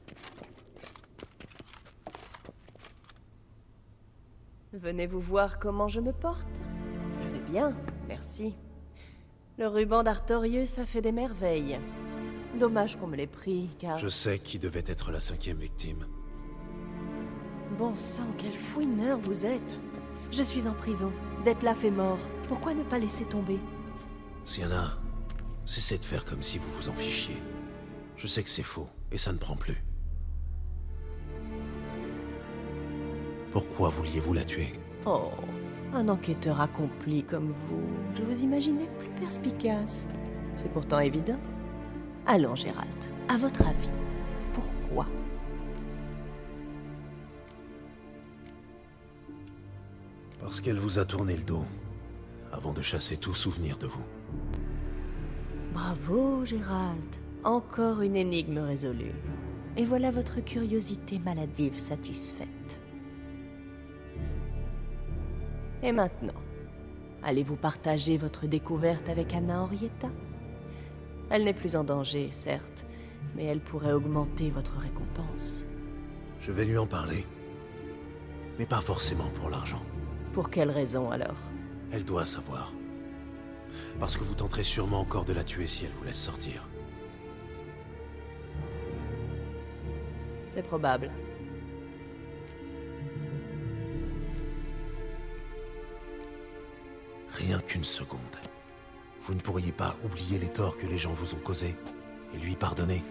Venez-vous voir comment je me porte? Je vais bien, merci. Le ruban d'Artorius a fait des merveilles. Dommage qu'on me l'ait pris, car... Je sais qui devait être la cinquième victime. Bon sang, quel fouineur vous êtes. Je suis en prison. Dettlaff est mort. Pourquoi ne pas laisser tomber? Syanna, cessez de faire comme si vous vous en fichiez. Je sais que c'est faux, et ça ne prend plus. Pourquoi vouliez-vous la tuer? Oh, un enquêteur accompli comme vous. Je vous imaginais plus perspicace. C'est pourtant évident. Allons, Gérald, à votre avis, pourquoi? Parce qu'elle vous a tourné le dos, avant de chasser tout souvenir de vous. Bravo, Gérald. Encore une énigme résolue. Et voilà votre curiosité maladive satisfaite. Et maintenant, allez-vous partager votre découverte avec Anna Henrietta? Elle n'est plus en danger, certes, mais elle pourrait augmenter votre récompense. Je vais lui en parler. Mais pas forcément pour l'argent. Pour quelle raison, alors? Elle doit savoir. Parce que vous tenterez sûrement encore de la tuer si elle vous laisse sortir. C'est probable. Rien qu'une seconde. Vous ne pourriez pas oublier les torts que les gens vous ont causés et lui pardonner.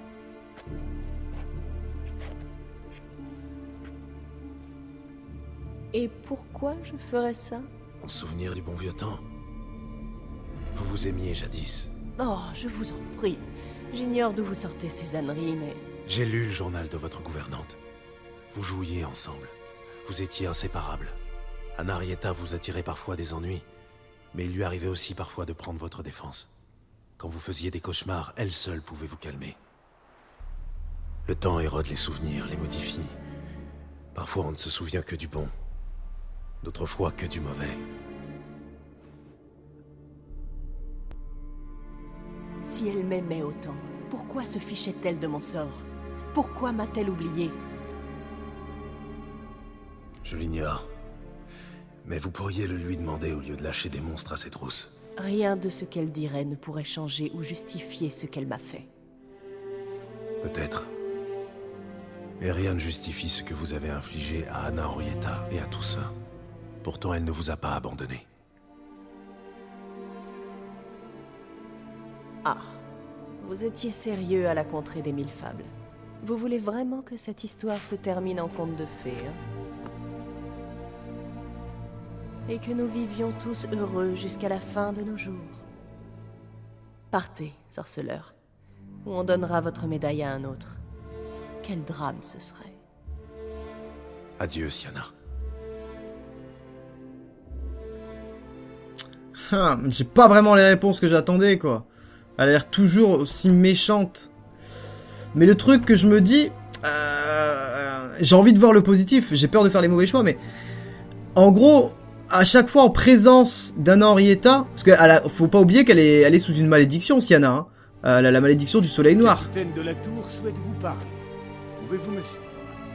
Et pourquoi je ferais ça? En souvenir du bon vieux temps. Vous vous aimiez jadis. Oh, je vous en prie. J'ignore d'où vous sortez ces âneries, mais... J'ai lu le journal de votre gouvernante. Vous jouiez ensemble. Vous étiez inséparables. Anna Henrietta vous attirait parfois des ennuis, mais il lui arrivait aussi parfois de prendre votre défense. Quand vous faisiez des cauchemars, elle seule pouvait vous calmer. Le temps érode les souvenirs, les modifie. Parfois on ne se souvient que du bon. D'autres fois que du mauvais. Si elle m'aimait autant, pourquoi se fichait-elle de mon sort? Pourquoi m'a-t-elle oublié? Je l'ignore. Mais vous pourriez le lui demander au lieu de lâcher des monstres à ses trousses. Rien de ce qu'elle dirait ne pourrait changer ou justifier ce qu'elle m'a fait. Peut-être. Mais rien ne justifie ce que vous avez infligé à Anna Henrietta et à tout ça. Pourtant, elle ne vous a pas abandonné. Ah, vous étiez sérieux à la contrée des mille fables. Vous voulez vraiment que cette histoire se termine en conte de fées, hein? Et que nous vivions tous heureux jusqu'à la fin de nos jours. Partez, sorceleur, ou on donnera votre médaille à un autre. Quel drame ce serait. Adieu, Sienna. Ah, j'ai pas vraiment les réponses que j'attendais, quoi. Elle a l'air toujours aussi méchante. Mais le truc que je me dis... Euh, j'ai envie de voir le positif. J'ai peur de faire les mauvais choix, mais... En gros, à chaque fois en présence d'Anna Henrietta... Parce que faut pas oublier qu'elle est, elle est sous une malédiction, Sienna. Hein. Elle a la malédiction du soleil noir. Le capitaine de la tour souhaite vous parler. Pouvez-vous me suivre?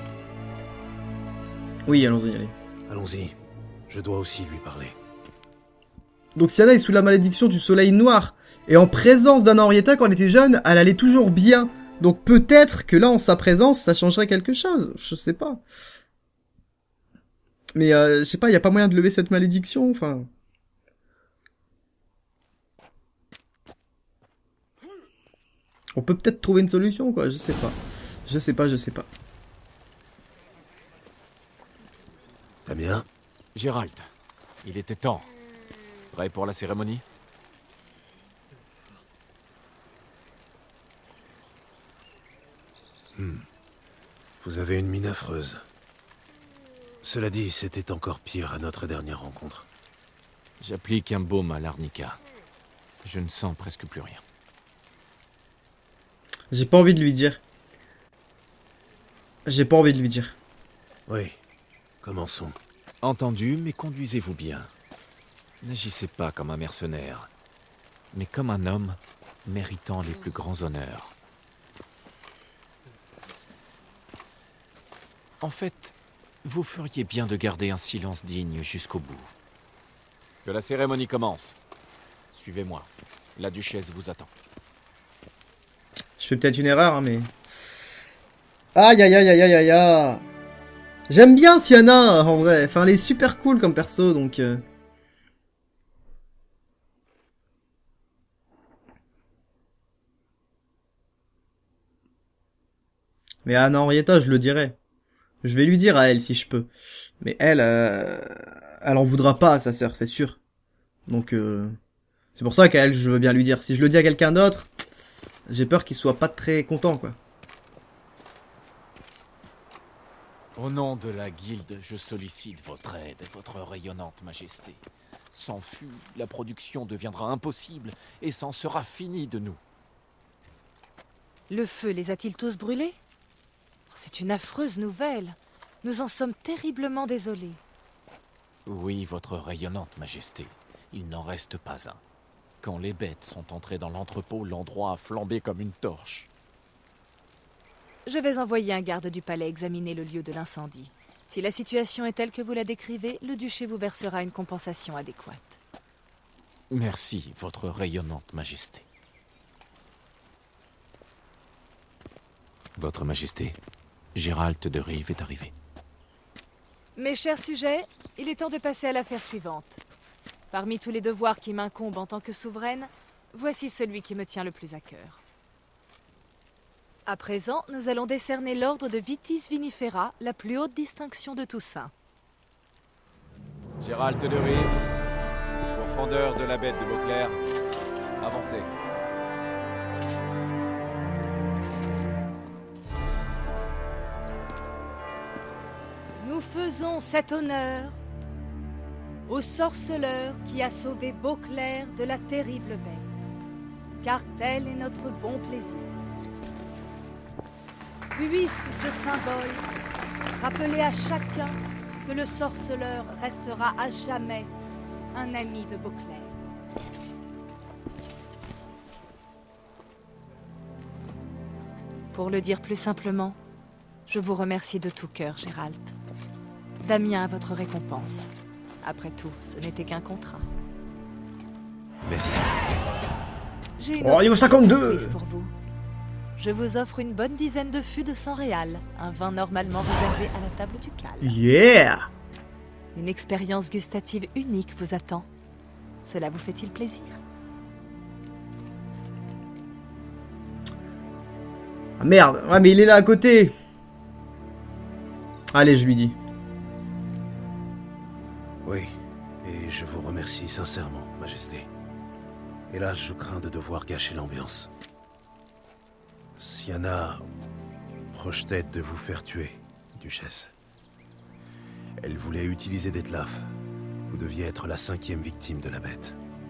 Oui, allons-y, allez. Allons-y. Je dois aussi lui parler. Donc Sienna est sous la malédiction du soleil noir. Et en présence d'Anna Henrietta, quand elle était jeune, elle allait toujours bien. Donc peut-être que là, en sa présence, ça changerait quelque chose. Je sais pas. Mais euh, je sais pas, y a pas moyen de lever cette malédiction, enfin... On peut peut-être trouver une solution, quoi, je sais pas. Je sais pas, je sais pas. Damien? Gérald, il était temps. Prêt pour la cérémonie? Hmm. Vous avez une mine affreuse. Cela dit, c'était encore pire à notre dernière rencontre. J'applique un baume à l'arnica. Je ne sens presque plus rien. J'ai pas envie de lui dire. J'ai pas envie de lui dire. Oui, commençons. Entendu, mais conduisez-vous bien. N'agissez pas comme un mercenaire, mais comme un homme méritant les plus grands honneurs. En fait, vous feriez bien de garder un silence digne jusqu'au bout. Que la cérémonie commence. Suivez-moi. La duchesse vous attend. Je fais peut-être une erreur, hein, mais... Aïe, aïe, aïe, aïe, aïe, aïe, aïe. J'aime bien Sienna, en vrai. Enfin, elle est super cool comme perso, donc... Euh... Mais Anna Henrietta, je le dirais. Je vais lui dire à elle, si je peux. Mais elle, euh, elle en voudra pas à sa sœur, c'est sûr. Donc, euh, c'est pour ça qu'à elle, je veux bien lui dire. Si je le dis à quelqu'un d'autre, j'ai peur qu'il soit pas très content, quoi. Au nom de la guilde, je sollicite votre aide, votre rayonnante majesté. Sans fût, la production deviendra impossible et s'en sera fini de nous. Le feu les a-t-il tous brûlés? C'est une affreuse nouvelle. Nous en sommes terriblement désolés. Oui, votre rayonnante majesté. Il n'en reste pas un. Quand les bêtes sont entrées dans l'entrepôt, l'endroit a flambé comme une torche. Je vais envoyer un garde du palais examiner le lieu de l'incendie. Si la situation est telle que vous la décrivez, le duché vous versera une compensation adéquate. Merci, votre rayonnante majesté. Votre majesté, Gérald de Rive est arrivé. Mes chers sujets, il est temps de passer à l'affaire suivante. Parmi tous les devoirs qui m'incombent en tant que souveraine, voici celui qui me tient le plus à cœur. À présent, nous allons décerner l'ordre de Vitis Vinifera, la plus haute distinction de Toussaint. Gérald de Rive, pourfendeur de la bête de Beauclair, avancez. Nous faisons cet honneur au sorceleur qui a sauvé Beauclair de la terrible bête, car tel est notre bon plaisir. Puisse ce symbole rappeler à chacun que le sorceleur restera à jamais un ami de Beauclair. Pour le dire plus simplement, je vous remercie de tout cœur, Gérald. Damien a votre récompense. Après tout, ce n'était qu'un contrat. Merci. J'ai une Oh, niveau autre cinquante-deux surprise pour vous. Je vous offre une bonne dizaine de fûts de sang réal, un vin normalement réservé à la table du Cal. Yeah! Une expérience gustative unique vous attend. Cela vous fait-il plaisir? Ah merde, ouais mais il est là à côté. Allez, je lui dis. Oui, et je vous remercie sincèrement, Majesté. Hélas, je crains de devoir gâcher l'ambiance. Siana projetait de vous faire tuer, Duchesse. Elle voulait utiliser Detlaf. Vous deviez être la cinquième victime de la bête.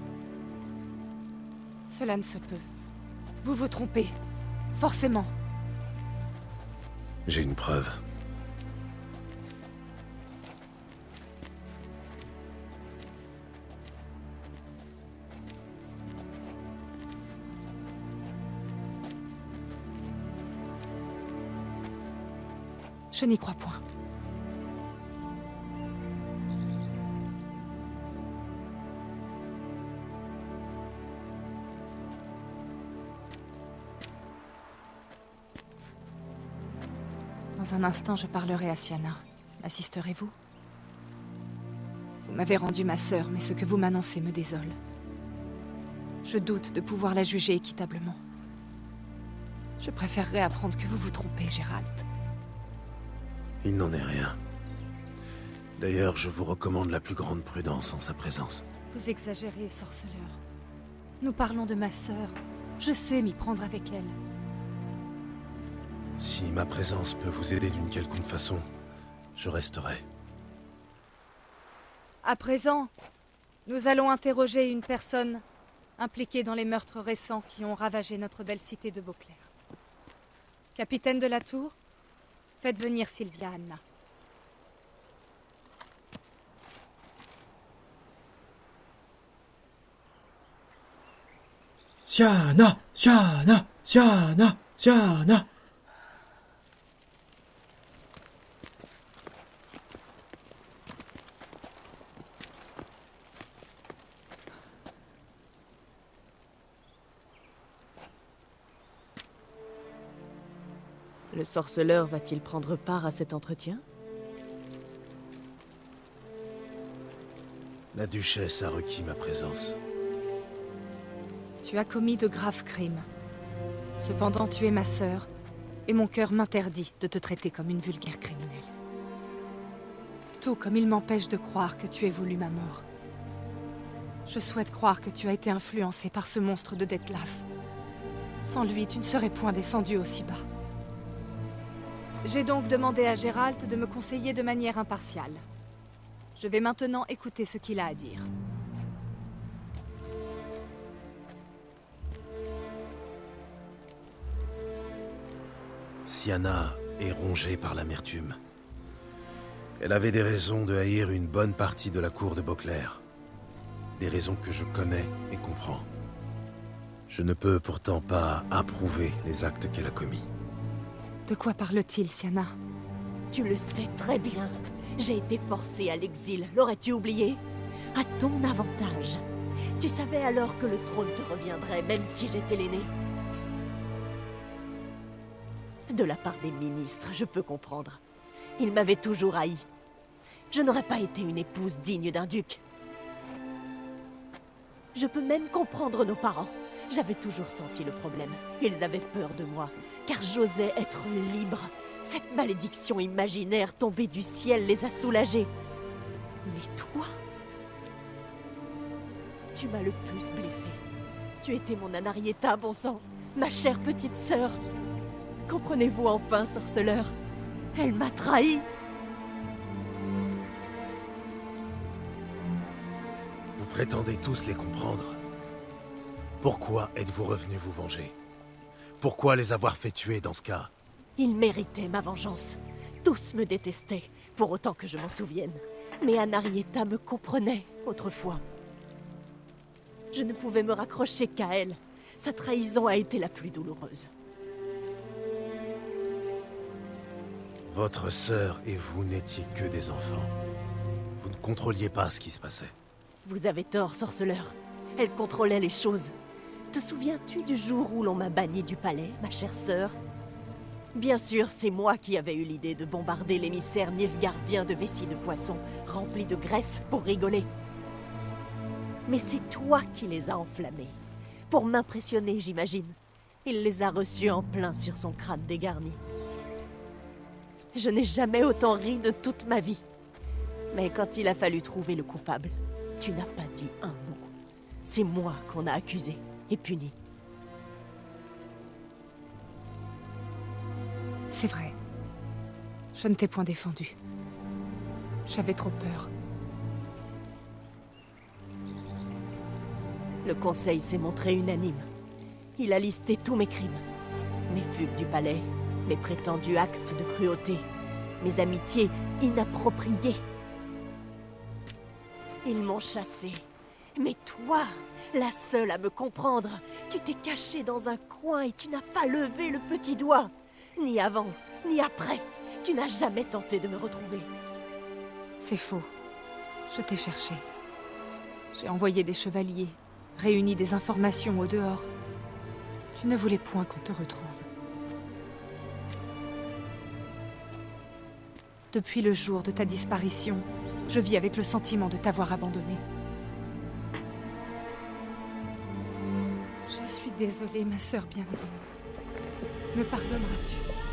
Cela ne se peut. Vous vous trompez. Forcément. J'ai une preuve. Je n'y crois point. Dans un instant, je parlerai à Siana. Assisterez-vous? Vous m'avez rendu ma sœur, mais ce que vous m'annoncez me désole. Je doute de pouvoir la juger équitablement. Je préférerais apprendre que vous vous trompez, Gérald. Il n'en est rien. D'ailleurs, je vous recommande la plus grande prudence en sa présence. Vous exagérez, sorceleur. Nous parlons de ma sœur. Je sais m'y prendre avec elle. Si ma présence peut vous aider d'une quelconque façon, je resterai. À présent, nous allons interroger une personne impliquée dans les meurtres récents qui ont ravagé notre belle cité de Beauclair. Capitaine de la Tour, faites venir Sylvia Anna. Siana, Siana, Siana, Siana. Le sorceleur va-t-il prendre part à cet entretien? La duchesse a requis ma présence. Tu as commis de graves crimes. Cependant, tu es ma sœur, et mon cœur m'interdit de te traiter comme une vulgaire criminelle. tout comme il m'empêche de croire que tu aies voulu ma mort. Je souhaite croire que tu as été influencé par ce monstre de Dettlaff. Sans lui, tu ne serais point descendu aussi bas. J'ai donc demandé à Geralt de me conseiller de manière impartiale. Je vais maintenant écouter ce qu'il a à dire. Syanna est rongée par l'amertume. Elle avait des raisons de haïr une bonne partie de la cour de Beauclair. Des raisons que je connais et comprends. Je ne peux pourtant pas approuver les actes qu'elle a commis. De quoi parle-t-il, Syanna? Tu le sais très bien. J'ai été forcée à l'exil. L'aurais-tu oublié? À ton avantage. Tu savais alors que le trône te reviendrait, même si j'étais l'aîné. De la part des ministres, je peux comprendre. Ils m'avaient toujours haï. Je n'aurais pas été une épouse digne d'un duc. Je peux même comprendre nos parents. J'avais toujours senti le problème. Ils avaient peur de moi, car j'osais être libre. Cette malédiction imaginaire tombée du ciel les a soulagés. Mais toi, tu m'as le plus blessée. Tu étais mon Anarietta, bon sang, ma chère petite sœur. Comprenez-vous enfin, sorceleur? Elle m'a trahi. Vous prétendez tous les comprendre. Pourquoi êtes-vous revenus vous venger? Pourquoi les avoir fait tuer dans ce cas? Ils méritaient ma vengeance. Tous me détestaient, pour autant que je m'en souvienne. Mais Anarietta me comprenait autrefois. Je ne pouvais me raccrocher qu'à elle. Sa trahison a été la plus douloureuse. Votre sœur et vous n'étiez que des enfants. Vous ne contrôliez pas ce qui se passait. Vous avez tort, sorceleur. Elle contrôlait les choses. Te souviens-tu du jour où l'on m'a banni du palais, ma chère sœur? Bien sûr, c'est moi qui avais eu l'idée de bombarder l'émissaire nilfgaardien de vessies de poisson remplis de graisse pour rigoler. Mais c'est toi qui les as enflammés. Pour m'impressionner, j'imagine. Il les a reçus en plein sur son crâne dégarni. Je n'ai jamais autant ri de toute ma vie. Mais quand il a fallu trouver le coupable, tu n'as pas dit un mot. C'est moi qu'on a accusé et puni. C'est vrai. Je ne t'ai point défendu. J'avais trop peur. Le conseil s'est montré unanime. Il a listé tous mes crimes. Mes fugues du palais, mes prétendus actes de cruauté, mes amitiés inappropriées. Ils m'ont chassée. Mais toi, la seule à me comprendre, tu t'es cachée dans un coin et tu n'as pas levé le petit doigt. Ni avant, ni après. Tu n'as jamais tenté de me retrouver. C'est faux. Je t'ai cherché. J'ai envoyé des chevaliers, réuni des informations au dehors. Tu ne voulais point qu'on te retrouve. Depuis le jour de ta disparition, je vis avec le sentiment de t'avoir abandonné. Je suis désolée, ma sœur bien-aimée. Me pardonneras-tu?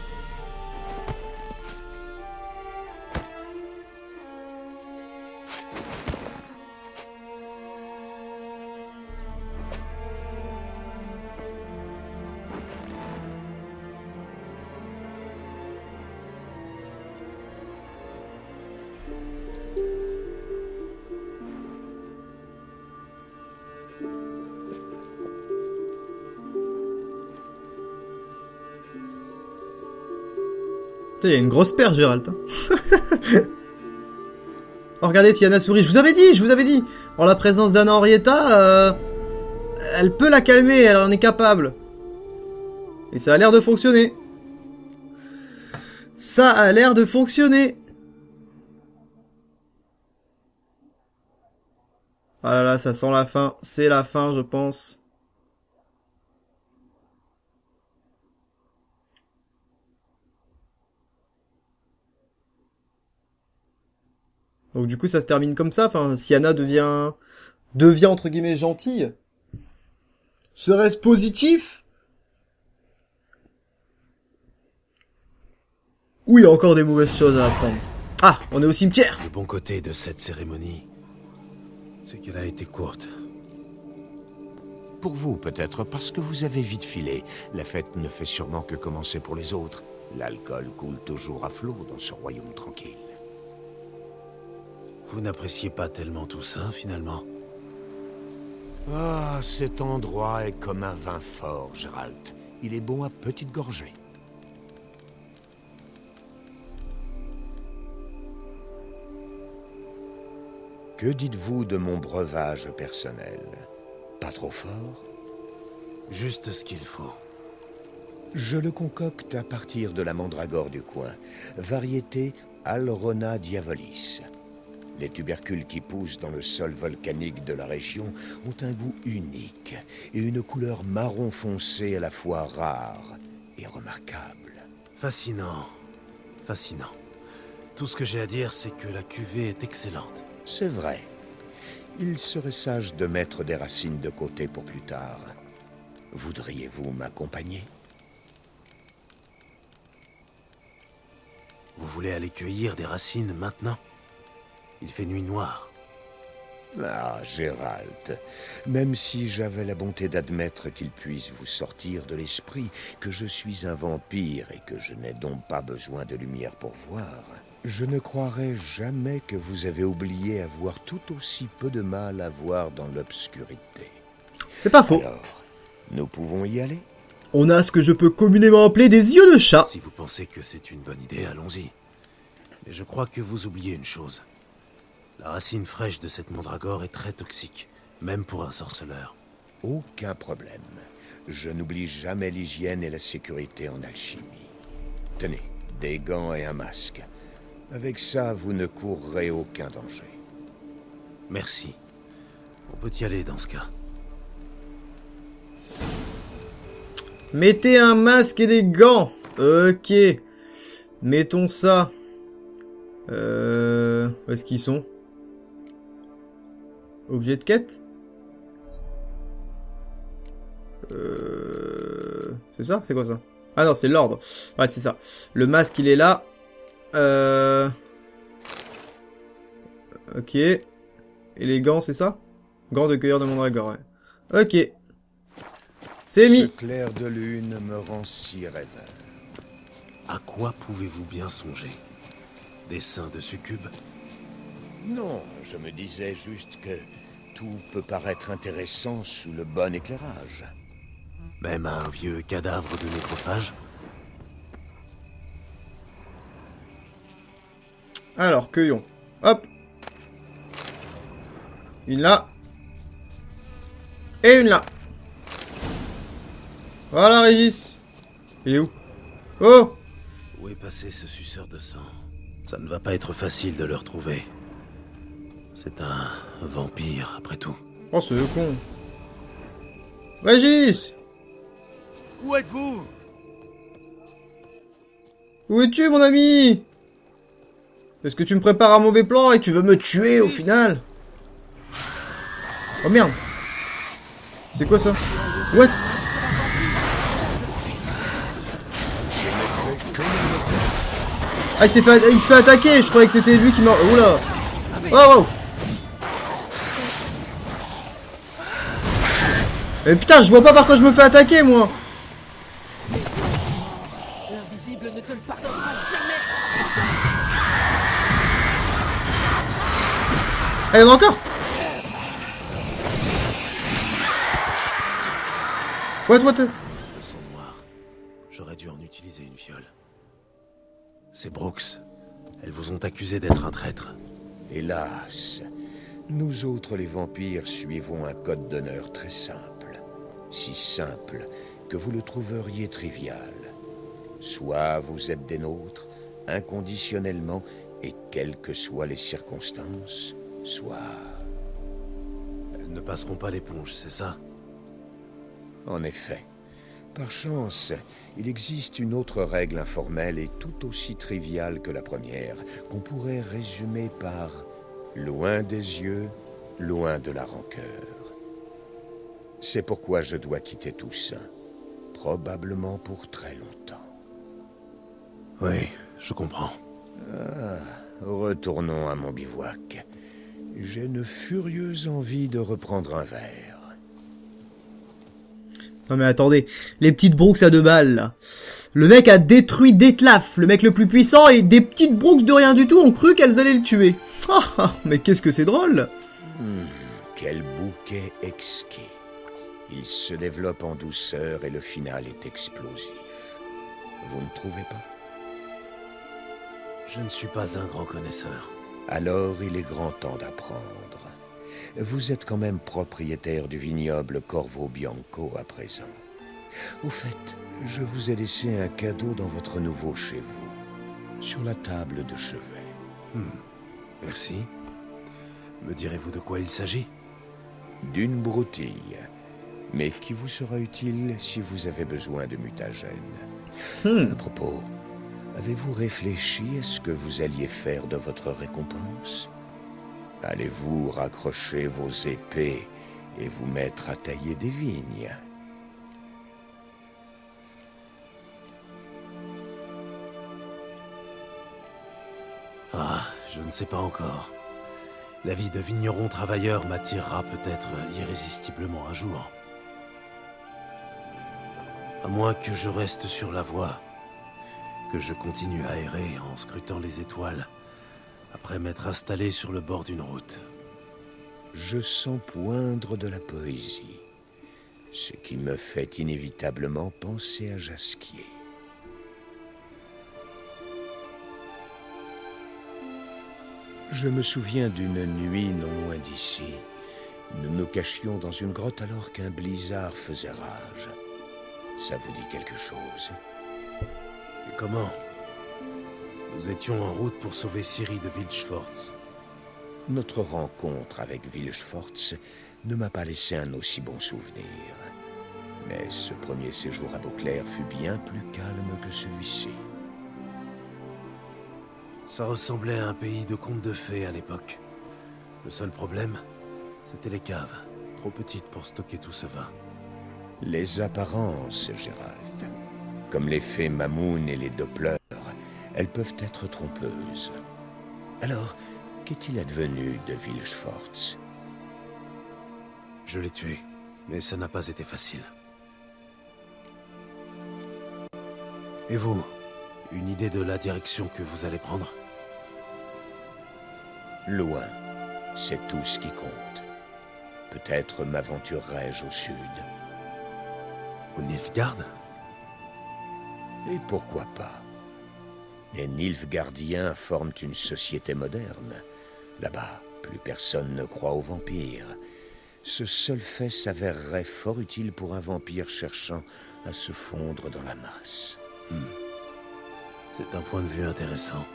Il y a une grosse paire, Geralt. Oh, regardez, Syanna sourit. Je vous avais dit, je vous avais dit. En la présence d'Anna Henrietta, euh, elle peut la calmer, elle en est capable. Et ça a l'air de fonctionner. Ça a l'air de fonctionner. Ah là là, ça sent la fin. C'est la fin, je pense. Donc du coup ça se termine comme ça, enfin Syanna devient devient entre guillemets gentille. Serait-ce positif? Ou il y a encore des mauvaises choses à apprendre? Ah, on est au cimetière. Le bon côté de cette cérémonie, c'est qu'elle a été courte. Pour vous, peut-être, parce que vous avez vite filé. La fête ne fait sûrement que commencer pour les autres. L'alcool coule toujours à flot dans ce royaume tranquille. Vous n'appréciez pas tellement tout ça, finalement? Ah, cet endroit est comme un vin fort, Gérald. Il est bon à petite gorgée. Que dites-vous de mon breuvage personnel? Pas trop fort? Juste ce qu'il faut. Je le concocte à partir de la mandragore du coin, variété Alrona diavolis. Les tubercules qui poussent dans le sol volcanique de la région ont un goût unique et une couleur marron foncé à la fois rare et remarquable. Fascinant. Fascinant. Tout ce que j'ai à dire, c'est que la cuvée est excellente. C'est vrai. Il serait sage de mettre des racines de côté pour plus tard. Voudriez-vous m'accompagner? Vous voulez aller cueillir des racines maintenant? Il fait nuit noire. Ah, Gérald, même si j'avais la bonté d'admettre qu'il puisse vous sortir de l'esprit que je suis un vampire et que je n'ai donc pas besoin de lumière pour voir, je ne croirais jamais que vous avez oublié avoir tout aussi peu de mal à voir dans l'obscurité. C'est pas faux. Alors, nous pouvons y aller? On a ce que je peux communément appeler des yeux de chat. Si vous pensez que c'est une bonne idée, allons-y. Mais je crois que vous oubliez une chose. La racine fraîche de cette mandragore est très toxique, même pour un sorceleur. Aucun problème. Je n'oublie jamais l'hygiène et la sécurité en alchimie. Tenez, des gants et un masque. Avec ça, vous ne courrez aucun danger. Merci. On peut y aller dans ce cas. Mettez un masque et des gants. Ok. Mettons ça. Euh... Où est-ce qu'ils sont? Objet de quête? Euh... C'est ça? C'est quoi ça? Ah non, c'est l'ordre. Ouais, c'est ça. Le masque, il est là. Euh... Ok. Et les gants, c'est ça? Gants de cueilleur de mandragore, ouais. Ok. C'est mis. Ce clair de lune me rend si rêveur. À quoi pouvez-vous bien songer? Des seins de succube? Non, je me disais juste que tout peut paraître intéressant sous le bon éclairage. Même un vieux cadavre de nécrophage? Alors, cueillons. Hop. Une là. Et une là. Voilà, Régis. Il est où? Oh! Où est passé ce suceur de sang? Ça ne va pas être facile de le retrouver. C'est un vampire, après tout. Oh, c'est le con. Régis! Où êtes-vous? Où es-tu, mon ami? Est-ce que tu me prépares un mauvais plan et tu veux me tuer au final? Oh merde. C'est quoi ça? What? Ah, il s'est fait, il se fait attaquer. Je croyais que c'était lui qui m'a... Oula. Oh, wow. Mais putain, je vois pas par quoi je me fais attaquer, moi. L'invisible ne te le pardonnera jamais. Ah, il y en a encore. What, what? Le sang noir. J'aurais dû en utiliser une fiole. C'est Brooks. Elles vous ont accusé d'être un traître. Hélas, nous autres les vampires suivons un code d'honneur très simple. Si simple que vous le trouveriez trivial. Soit vous êtes des nôtres, inconditionnellement, et quelles que soient les circonstances, soit... Elles ne passeront pas l'éponge, c'est ça? En effet. Par chance, il existe une autre règle informelle et tout aussi triviale que la première, qu'on pourrait résumer par « loin des yeux, loin de la rancœur ». C'est pourquoi je dois quitter Toussaint, probablement pour très longtemps. Oui, je comprends. Ah, retournons à mon bivouac. J'ai une furieuse envie de reprendre un verre. Non mais attendez, les petites brooks à deux balles, là. Le mec a détruit Detlef, le mec le plus puissant, et des petites brooks de rien du tout ont cru qu'elles allaient le tuer. Ah, ah, mais qu'est-ce que c'est drôle. Hmm, quel bouquet exquis. Il se développe en douceur et le final est explosif. Vous ne trouvez pas? Je ne suis pas un grand connaisseur. Alors il est grand temps d'apprendre. Vous êtes quand même propriétaire du vignoble Corvo Bianco à présent. Au fait, je vous ai laissé un cadeau dans votre nouveau chez vous, sur la table de chevet. Hmm. Merci. Me direz-vous de quoi il s'agit? D'une broutille, mais qui vous sera utile si vous avez besoin de mutagène. Hmm. À propos, avez-vous réfléchi à ce que vous alliez faire de votre récompense? Allez-vous raccrocher vos épées et vous mettre à tailler des vignes? Ah, je ne sais pas encore. La vie de vigneron travailleur m'attirera peut-être irrésistiblement un jour. À moins que je reste sur la voie, que je continue à errer en scrutant les étoiles, après m'être installé sur le bord d'une route. Je sens poindre de la poésie, ce qui me fait inévitablement penser à Jasquier. Je me souviens d'une nuit non loin d'ici. Nous nous cachions dans une grotte alors qu'un blizzard faisait rage. Ça vous dit quelque chose? Et comment? Nous étions en route pour sauver Ciri de Vilgefortz. Notre rencontre avec Vilgefortz ne m'a pas laissé un aussi bon souvenir. Mais ce premier séjour à Beauclair fut bien plus calme que celui-ci. Ça ressemblait à un pays de contes de fées à l'époque. Le seul problème, c'était les caves, trop petites pour stocker tout ce vin. Les apparences, Gérald. Comme les fées Mamoun et les Doppler, elles peuvent être trompeuses. Alors, qu'est-il advenu de Vilgefortz? Je l'ai tué, mais ça n'a pas été facile. Et vous, une idée de la direction que vous allez prendre? Loin, c'est tout ce qui compte. Peut-être m'aventurerai-je au sud. Au Nilfgaard? Et pourquoi pas? Les Nilfgaardiens forment une société moderne. Là-bas, plus personne ne croit aux vampires. Ce seul fait s'avérerait fort utile pour un vampire cherchant à se fondre dans la masse. Hmm. C'est un point de vue intéressant.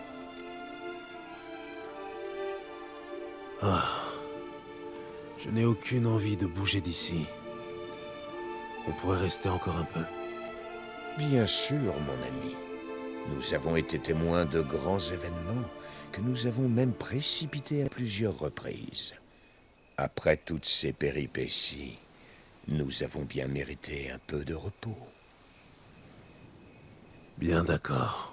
Ah, je n'ai aucune envie de bouger d'ici. On pourrait rester encore un peu. Bien sûr, mon ami. Nous avons été témoins de grands événements que nous avons même précipités à plusieurs reprises. Après toutes ces péripéties, nous avons bien mérité un peu de repos. Bien d'accord.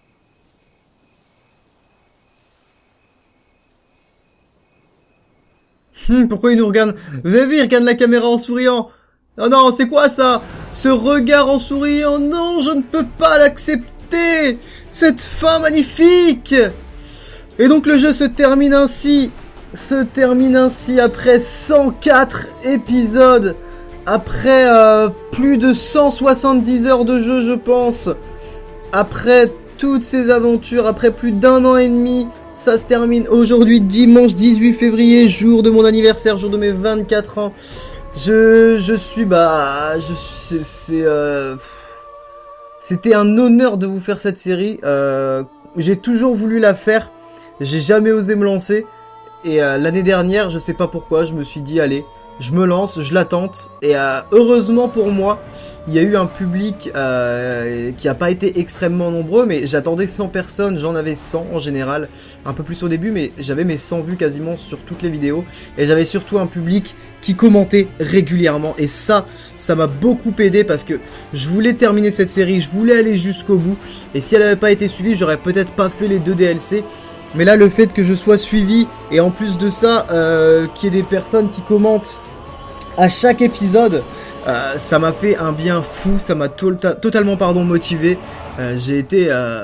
Hum, pourquoi il nous regarde? Vous avez vu, il regarde la caméra en souriant. Oh non, c'est quoi ça? Ce regard en souriant? Non, je ne peux pas l'accepter. Cette fin magnifique. Et donc le jeu se termine ainsi. Se termine ainsi après cent quatre épisodes. Après euh, plus de cent soixante-dix heures de jeu, je pense. Après toutes ces aventures, après plus d'un an et demi. Ça se termine aujourd'hui, dimanche dix-huit février, jour de mon anniversaire, jour de mes vingt-quatre ans. Je, je suis, bah, je c'est, c'est, euh, c'était un honneur de vous faire cette série. Euh, j'ai toujours voulu la faire, j'ai jamais osé me lancer. Et euh, l'année dernière, je sais pas pourquoi, je me suis dit, allez, je me lance, je la tente. Et euh, heureusement pour moi, il y a eu un public euh, qui n'a pas été extrêmement nombreux, mais j'attendais cent personnes, j'en avais cent en général, un peu plus au début, mais j'avais mes cent vues quasiment sur toutes les vidéos, et j'avais surtout un public qui commentait régulièrement, et ça, ça m'a beaucoup aidé parce que je voulais terminer cette série, je voulais aller jusqu'au bout, et si elle n'avait pas été suivie, j'aurais peut-être pas fait les deux D L C, Mais là, le fait que je sois suivi, et en plus de ça, euh, qu'il y ait des personnes qui commentent à chaque épisode, euh, ça m'a fait un bien fou, ça m'a to totalement pardon, motivé. Euh, J'ai été euh,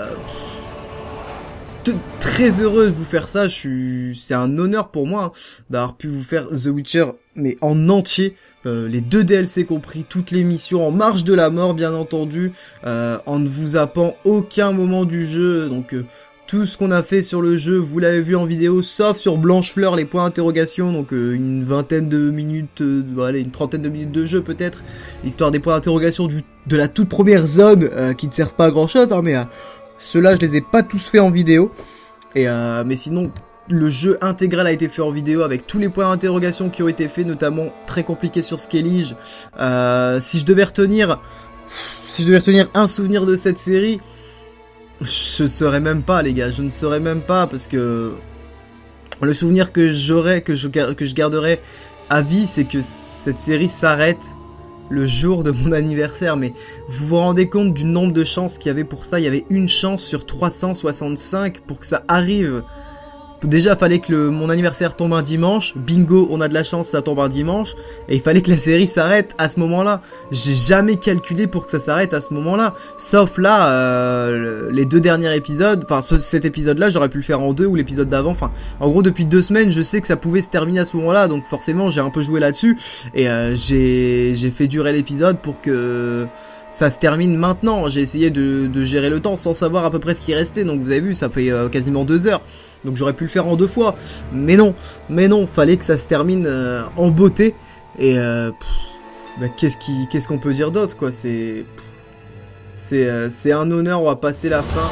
très heureux de vous faire ça, c'est un honneur pour moi hein, d'avoir pu vous faire The Witcher, mais en entier, euh, les deux D L C compris, toutes les missions, en marge de la mort bien entendu, euh, en ne vous zappant aucun moment du jeu, donc... Euh, tout ce qu'on a fait sur le jeu, vous l'avez vu en vidéo, sauf sur Blanchefleur, les points d'interrogation, donc euh, une vingtaine de minutes, euh, allez, une trentaine de minutes de jeu peut-être, histoire des points d'interrogation de la toute première zone, euh, qui ne servent pas à grand chose, hein, mais euh, ceux-là je les ai pas tous faits en vidéo, et euh, mais sinon, le jeu intégral a été fait en vidéo avec tous les points d'interrogation qui ont été faits, notamment très compliqué sur Skellige. Euh, si je devais retenir, si je devais retenir un souvenir de cette série, je saurais même pas les gars, je ne saurais même pas parce que le souvenir que j'aurais, que je, que je garderai à vie, c'est que cette série s'arrête le jour de mon anniversaire. Mais vous vous rendez compte du nombre de chances qu'il y avait pour ça? Il y avait une chance sur trois cent soixante-cinq pour que ça arrive. Déjà, il fallait que le, mon anniversaire tombe un dimanche. Bingo, on a de la chance, ça tombe un dimanche. Et il fallait que la série s'arrête à ce moment-là. J'ai jamais calculé pour que ça s'arrête à ce moment-là. Sauf là, euh, les deux derniers épisodes. Enfin, ce, cet épisode-là, j'aurais pu le faire en deux ou l'épisode d'avant. Enfin, en gros, depuis deux semaines, je sais que ça pouvait se terminer à ce moment-là. Donc forcément, j'ai un peu joué là-dessus. Et euh, j'ai j'ai fait durer l'épisode pour que... ça se termine maintenant. J'ai essayé de, de gérer le temps sans savoir à peu près ce qui restait. Donc vous avez vu, ça fait euh, quasiment deux heures. Donc j'aurais pu le faire en deux fois. Mais non, mais non, fallait que ça se termine euh, en beauté. Et euh, bah, qu'est-ce qui, qu'est-ce qu'on peut dire d'autre quoi? C'est, c'est, euh, c'est un honneur. On va passer la fin.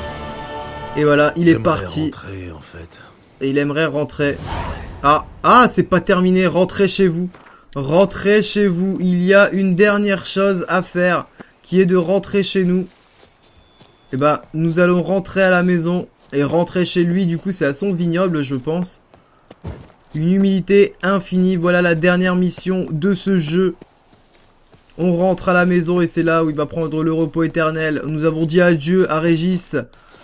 Et voilà, il est parti. Rentrer, en fait. Et il aimerait rentrer. Ah, ah, c'est pas terminé. Rentrez chez vous. Rentrez chez vous, il y a une dernière chose à faire, qui est de rentrer chez nous. Et bah, nous allons rentrer à la maison, et rentrer chez lui, du coup c'est à son vignoble je pense. Une humilité infinie, voilà la dernière mission de ce jeu. On rentre à la maison et c'est là où il va prendre le repos éternel. Nous avons dit adieu à Régis.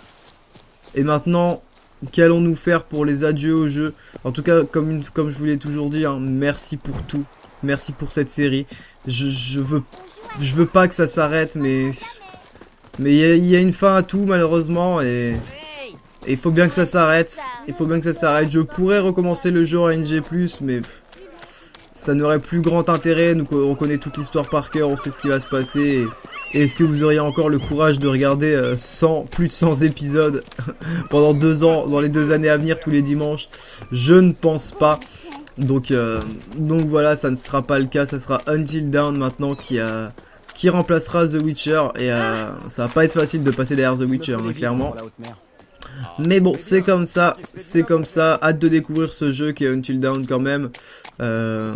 Et maintenant... qu'allons-nous faire pour les adieux au jeu? En tout cas, comme, une, comme je vous l'ai toujours dit, hein, merci pour tout. Merci pour cette série. Je, je veux je veux pas que ça s'arrête, mais... Mais il y, y a une fin à tout, malheureusement, et... Et il faut bien que ça s'arrête. Il faut bien que ça s'arrête. Je pourrais recommencer le jeu en N G plus, mais... ça n'aurait plus grand intérêt. Nous, on connaît toute l'histoire par cœur, on sait ce qui va se passer. Et est-ce que vous auriez encore le courage de regarder euh, cent, plus de cent épisodes pendant deux ans, dans les deux années à venir, tous les dimanches? Je ne pense pas. Donc, euh, donc voilà, ça ne sera pas le cas. Ça sera Until Dawn maintenant qui, euh, qui remplacera The Witcher. Et euh, ça va pas être facile de passer derrière The Witcher, hein, clairement. Mais bon, c'est comme ça, c'est comme ça. Hâte de découvrir ce jeu qui est Until Dawn quand même. Euh...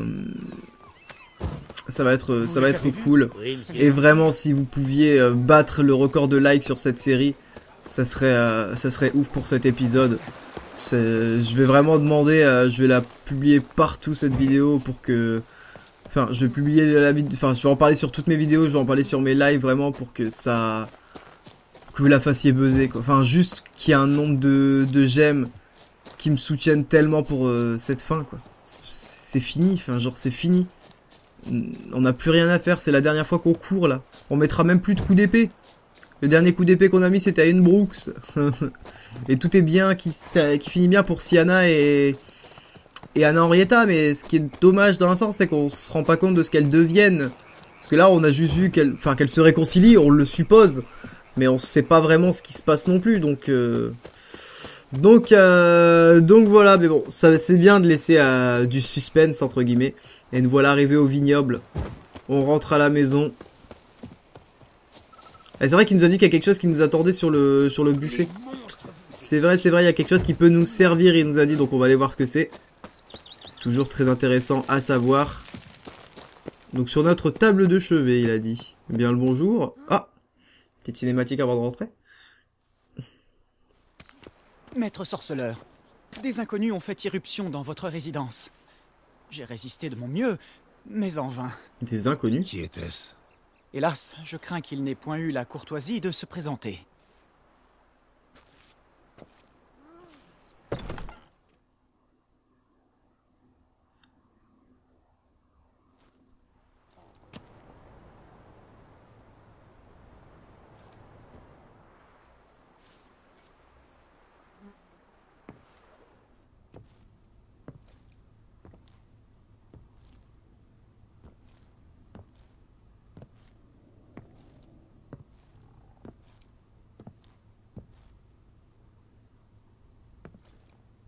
Ça va être, ça va être cool. Et vraiment, si vous pouviez euh, battre le record de likes sur cette série, ça serait, euh, ça serait ouf pour cet épisode. Je vais vraiment demander, euh, je vais la publier partout cette vidéo pour que... Enfin, je vais publier la vidéo, enfin, je vais en parler sur toutes mes vidéos, je vais en parler sur mes lives vraiment pour que ça... que vous la fassiez buzzer, quoi. Enfin, juste qu'il y ait un nombre de, de j'aime qui me soutiennent tellement pour euh, cette fin, quoi. C'est fini, enfin, genre, c'est fini. On n'a plus rien à faire, c'est la dernière fois qu'on court, là. On mettra même plus de coups d'épée. Le dernier coup d'épée qu'on a mis, c'était à une Brooks. Et tout est bien, qui, qui finit bien pour Sienna et... et Anna Henrietta, mais ce qui est dommage dans un sens, c'est qu'on se rend pas compte de ce qu'elles deviennent. Parce que là, on a juste vu qu'elles enfin, qu'elles se réconcilient, on le suppose. Mais on sait pas vraiment ce qui se passe non plus, donc... Euh... Donc, euh... donc voilà, mais bon, ça c'est bien de laisser euh, du suspense, entre guillemets. Et nous voilà arrivés au vignoble. On rentre à la maison. C'est vrai qu'il nous a dit qu'il y a quelque chose qui nous attendait sur le, sur le buffet. C'est vrai, c'est vrai, il y a quelque chose qui peut nous servir, il nous a dit, donc on va aller voir ce que c'est. Toujours très intéressant à savoir. Donc sur notre table de chevet, il a dit. Bien le bonjour. Ah, petite cinématique avant de rentrer. Maître sorceleur, des inconnus ont fait irruption dans votre résidence. J'ai résisté de mon mieux, mais en vain. Des inconnus? Qui était-ce? Hélas, je crains qu'il n'ait point eu la courtoisie de se présenter.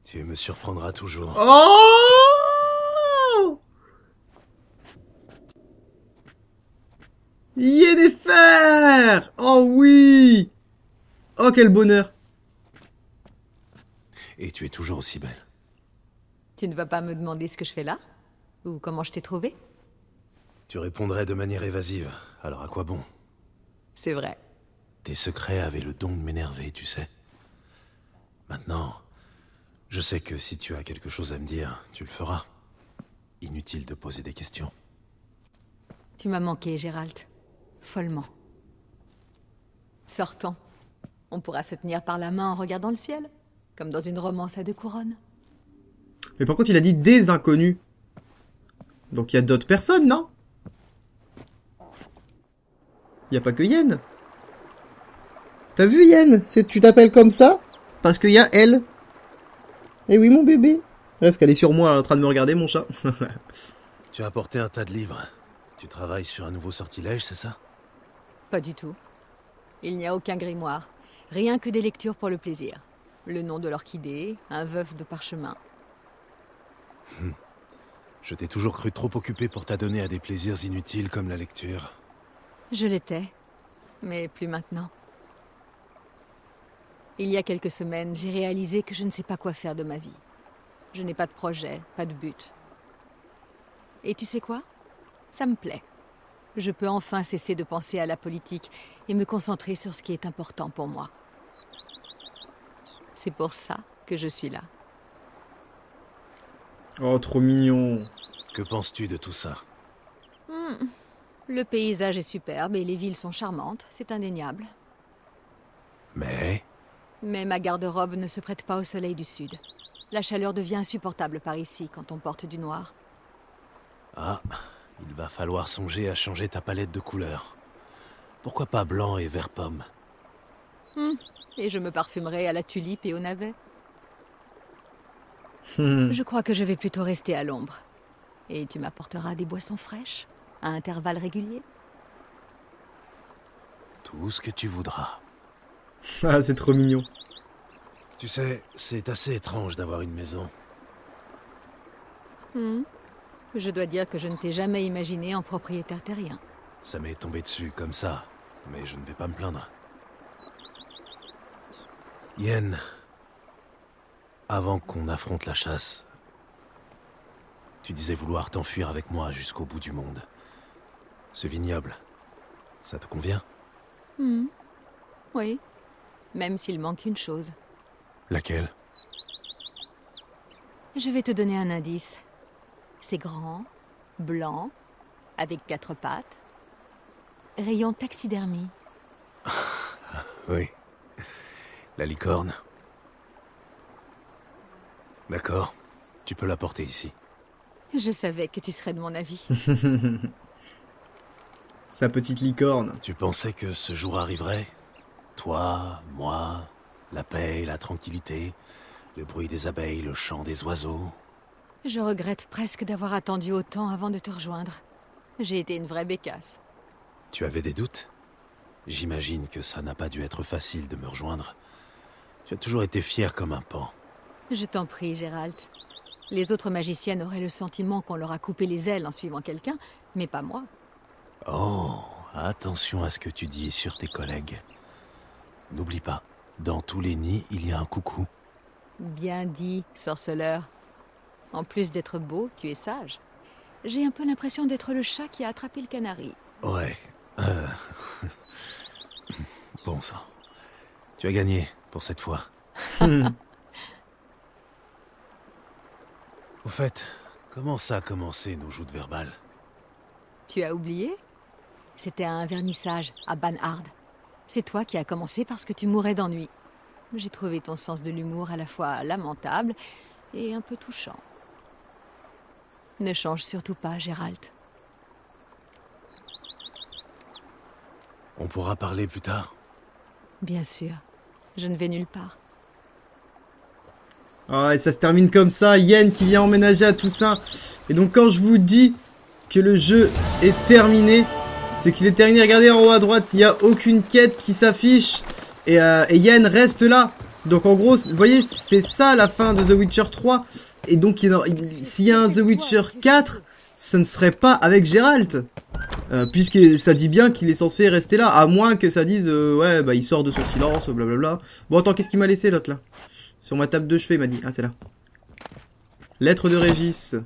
Tu me surprendras toujours. Oh Yennefer! Oh oui! Oh quel bonheur! Et tu es toujours aussi belle. Tu ne vas pas me demander ce que je fais là? Ou comment je t'ai trouvé? Tu répondrais de manière évasive, alors à quoi bon? C'est vrai. Tes secrets avaient le don de m'énerver, tu sais. Maintenant, je sais que si tu as quelque chose à me dire, tu le feras. Inutile de poser des questions. Tu m'as manqué, Gérald. Follement. Sortons. On pourra se tenir par la main en regardant le ciel, comme dans une romance à deux couronnes. Mais par contre, il a dit des inconnus. Donc il y a d'autres personnes, non? Il y a pas que Yen. T'as vu Yen? C'est tu t'appelles comme ça parce qu'il y a elle. Eh oui, mon bébé. Bref, qu'elle est sur moi en train de me regarder, mon chat. Tu as apporté un tas de livres. Tu travailles sur un nouveau sortilège, c'est ça? Pas du tout. Il n'y a aucun grimoire. Rien que des lectures pour le plaisir. Le nom de l'orchidée, un veuf de parchemin. Hum. Je t'ai toujours cru trop occupé pour t'adonner à des plaisirs inutiles comme la lecture. Je l'étais, mais plus maintenant. Il y a quelques semaines, j'ai réalisé que je ne sais pas quoi faire de ma vie. Je n'ai pas de projet, pas de but. Et tu sais quoi? Ça me plaît. Je peux enfin cesser de penser à la politique et me concentrer sur ce qui est important pour moi. C'est pour ça que je suis là. Oh, trop mignon. Que penses-tu de tout ça? Hmm. Le paysage est superbe et les villes sont charmantes, c'est indéniable. Mais... Mais ma garde-robe ne se prête pas au soleil du sud. La chaleur devient insupportable par ici quand on porte du noir. Ah, il va falloir songer à changer ta palette de couleurs. Pourquoi pas blanc et vert pomme? Hmm. Et je me parfumerai à la tulipe et au navet. Hmm. Je crois que je vais plutôt rester à l'ombre. Et tu m'apporteras des boissons fraîches, à intervalles réguliers. Tout ce que tu voudras. Ah, c'est trop mignon. Tu sais, c'est assez étrange d'avoir une maison. Hmm. Je dois dire que je ne t'ai jamais imaginé en propriétaire terrien. Ça m'est tombé dessus comme ça, mais je ne vais pas me plaindre. Yen, avant qu'on affronte la chasse, tu disais vouloir t'enfuir avec moi jusqu'au bout du monde. Ce vignoble, ça te convient? Hmm. Oui, même s'il manque une chose. Laquelle? Je vais te donner un indice. C'est grand, blanc, avec quatre pattes. Rayon taxidermie. Oui. La licorne. D'accord. Tu peux la porter ici. Je savais que tu serais de mon avis. Sa petite licorne. Tu pensais que ce jour arriverait? Toi, moi, la paix et la tranquillité, le bruit des abeilles, le chant des oiseaux. Je regrette presque d'avoir attendu autant avant de te rejoindre. J'ai été une vraie bécasse. Tu avais des doutes? J'imagine que ça n'a pas dû être facile de me rejoindre. Tu as toujours été fier comme un pan. Je t'en prie, Gérald. Les autres magiciennes auraient le sentiment qu'on leur a coupé les ailes en suivant quelqu'un, mais pas moi. Oh, attention à ce que tu dis sur tes collègues. N'oublie pas, dans tous les nids, il y a un coucou. Bien dit, sorceleur. En plus d'être beau, tu es sage. J'ai un peu l'impression d'être le chat qui a attrapé le canari. Ouais. Euh... bon sang. Tu as gagné pour cette fois. Au fait, comment ça a commencé nos joutes verbales? Tu as oublié? C'était un vernissage à Banhard. C'est toi qui as commencé parce que tu mourais d'ennui. J'ai trouvé ton sens de l'humour à la fois lamentable et un peu touchant. Ne change surtout pas, Gérald. On pourra parler plus tard? Bien sûr. Je ne vais nulle part. Ah, et ça se termine comme ça. Yen qui vient emménager à Toussaint. Et donc quand je vous dis que le jeu est terminé, c'est qu'il est terminé. Regardez en haut à droite, il n'y a aucune quête qui s'affiche. Et, euh, et Yen reste là. Donc en gros, vous voyez, c'est ça la fin de The Witcher trois. Et donc, s'il y a un The Witcher quatre, ça ne serait pas avec Geralt. Euh, puisque ça dit bien qu'il est censé rester là. À moins que ça dise, euh, ouais, bah il sort de son silence, blablabla. Bon, attends, qu'est-ce qu'il m'a laissé l'autre là? Sur ma table de chevet, il m'a dit. Ah, c'est là. Lettre de Régis.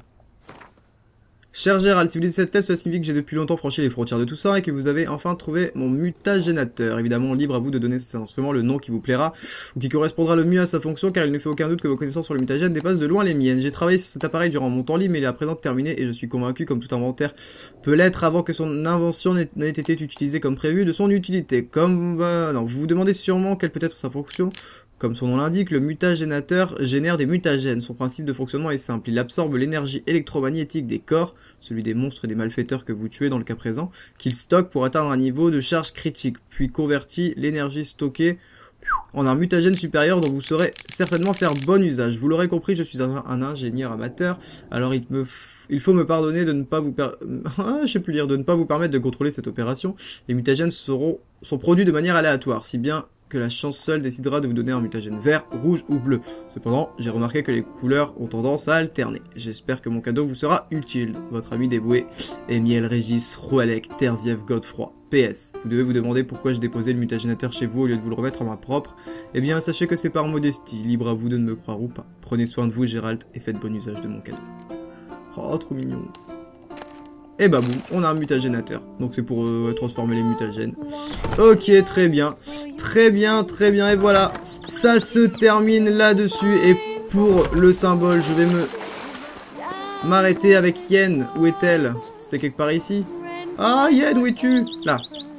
Cher Gérald, si vous lisez cette lettre, cela signifie que j'ai depuis longtemps franchi les frontières de tout ça et que vous avez enfin trouvé mon mutagénateur. Évidemment, libre à vous de donner cet instrument le nom qui vous plaira ou qui correspondra le mieux à sa fonction, car il ne fait aucun doute que vos connaissances sur le mutagène dépassent de loin les miennes. J'ai travaillé sur cet appareil durant mon temps libre, mais il est à présent terminé et je suis convaincu, comme tout inventaire peut l'être avant que son invention n'ait été utilisée comme prévu, de son utilité. Comme... Euh, non, vous vous demandez sûrement quelle peut être sa fonction. Comme son nom l'indique, le mutagénateur génère des mutagènes. Son principe de fonctionnement est simple. Il absorbe l'énergie électromagnétique des corps, celui des monstres et des malfaiteurs que vous tuez dans le cas présent, qu'il stocke pour atteindre un niveau de charge critique, puis convertit l'énergie stockée en un mutagène supérieur dont vous saurez certainement faire bon usage. Vous l'aurez compris, je suis un, un ingénieur amateur, alors il me... Il faut me pardonner de ne pas vous per... ah, je sais plus lire, de ne pas vous permettre de contrôler cette opération. Les mutagènes seront sont produits de manière aléatoire, si bien que la chance seule décidera de vous donner un mutagène vert, rouge ou bleu. Cependant, j'ai remarqué que les couleurs ont tendance à alterner. J'espère que mon cadeau vous sera utile. Votre ami dévoué, Émiel Régis Roualec Terziev Godefroy. P S. Vous devez vous demander pourquoi j'ai déposé le mutagénateur chez vous au lieu de vous le remettre en main propre. Eh bien, sachez que c'est par modestie. Libre à vous de ne me croire ou pas. Prenez soin de vous, Gérald, et faites bon usage de mon cadeau. Oh, trop mignon. Et bah boum, on a un mutagénateur. Donc c'est pour euh, transformer les mutagènes. Ok, très bien. Très bien, très bien. Et voilà, ça se termine là-dessus. Et pour le symbole, je vais me m'arrêter avec Yen. Où est-elle? C'était quelque part ici. Ah, Yen, où es-tu? Là.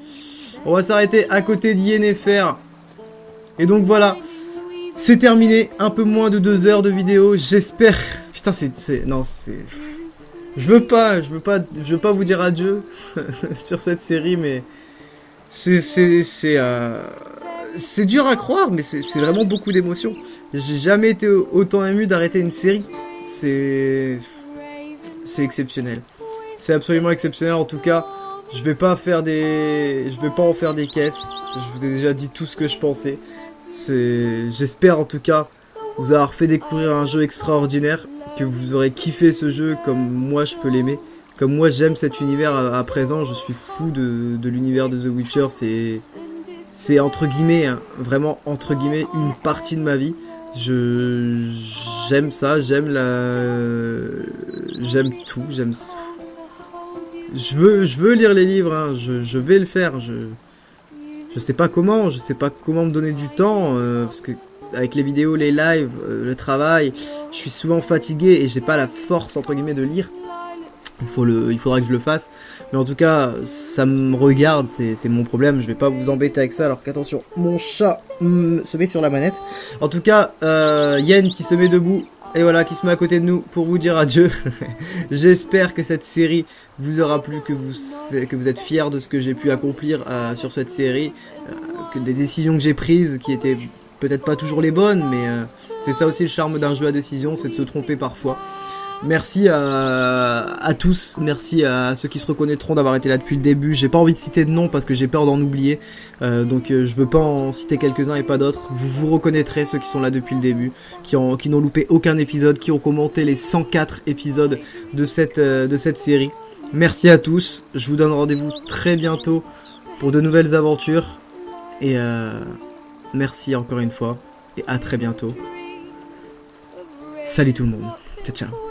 On va s'arrêter à côté de Yennefer. Et donc voilà, c'est terminé. Un peu moins de deux heures de vidéo. J'espère... Putain, c'est... Non, c'est... Je veux pas, je veux pas, je veux pas vous dire adieu sur cette série, mais c'est, c'est, c'est, euh, c'est dur à croire, mais c'est, c'est vraiment beaucoup d'émotions. J'ai jamais été autant ému d'arrêter une série. C'est, c'est exceptionnel. C'est absolument exceptionnel. En tout cas, je vais pas faire des, je vais pas en faire des caisses. Je vous ai déjà dit tout ce que je pensais. C'est, j'espère en tout cas vous avoir fait découvrir un jeu extraordinaire. Que vous aurez kiffé ce jeu comme moi je peux l'aimer. Comme moi j'aime cet univers à, à présent. Je suis fou de, de l'univers de The Witcher. C'est c'est entre guillemets, hein, vraiment entre guillemets, une partie de ma vie. Je J'aime ça, j'aime la... J'aime tout, j'aime... Je veux, je veux lire les livres, hein, je, je vais le faire. Je, je sais pas comment, je sais pas comment me donner du temps. Euh, parce que avec les vidéos, les lives, euh, le travail, je suis souvent fatigué et j'ai pas la force entre guillemets de lire. Il faut le, il faudra que je le fasse. Mais en tout cas, ça me regarde, c'est mon problème. Je vais pas vous embêter avec ça. Alors qu'attention, mon chat mm, se met sur la manette. En tout cas, euh, Yen qui se met debout et voilà, qui se met à côté de nous pour vous dire adieu. J'espère que cette série vous aura plu, que vous, que vous êtes fiers de ce que j'ai pu accomplir euh, sur cette série, euh, que des décisions que j'ai prises qui étaient peut-être pas toujours les bonnes, mais euh, c'est ça aussi le charme d'un jeu à décision, c'est de se tromper parfois. Merci à, à tous, merci à ceux qui se reconnaîtront d'avoir été là depuis le début. J'ai pas envie de citer de noms parce que j'ai peur d'en oublier, euh, donc euh, je veux pas en citer quelques-uns et pas d'autres. Vous vous reconnaîtrez, ceux qui sont là depuis le début, qui ont, qui n'ont loupé aucun épisode, qui ont commenté les cent quatre épisodes de cette, euh, de cette série. Merci à tous, je vous donne rendez-vous très bientôt pour de nouvelles aventures, et euh, merci encore une fois, et à très bientôt. Salut tout le monde, ciao ciao.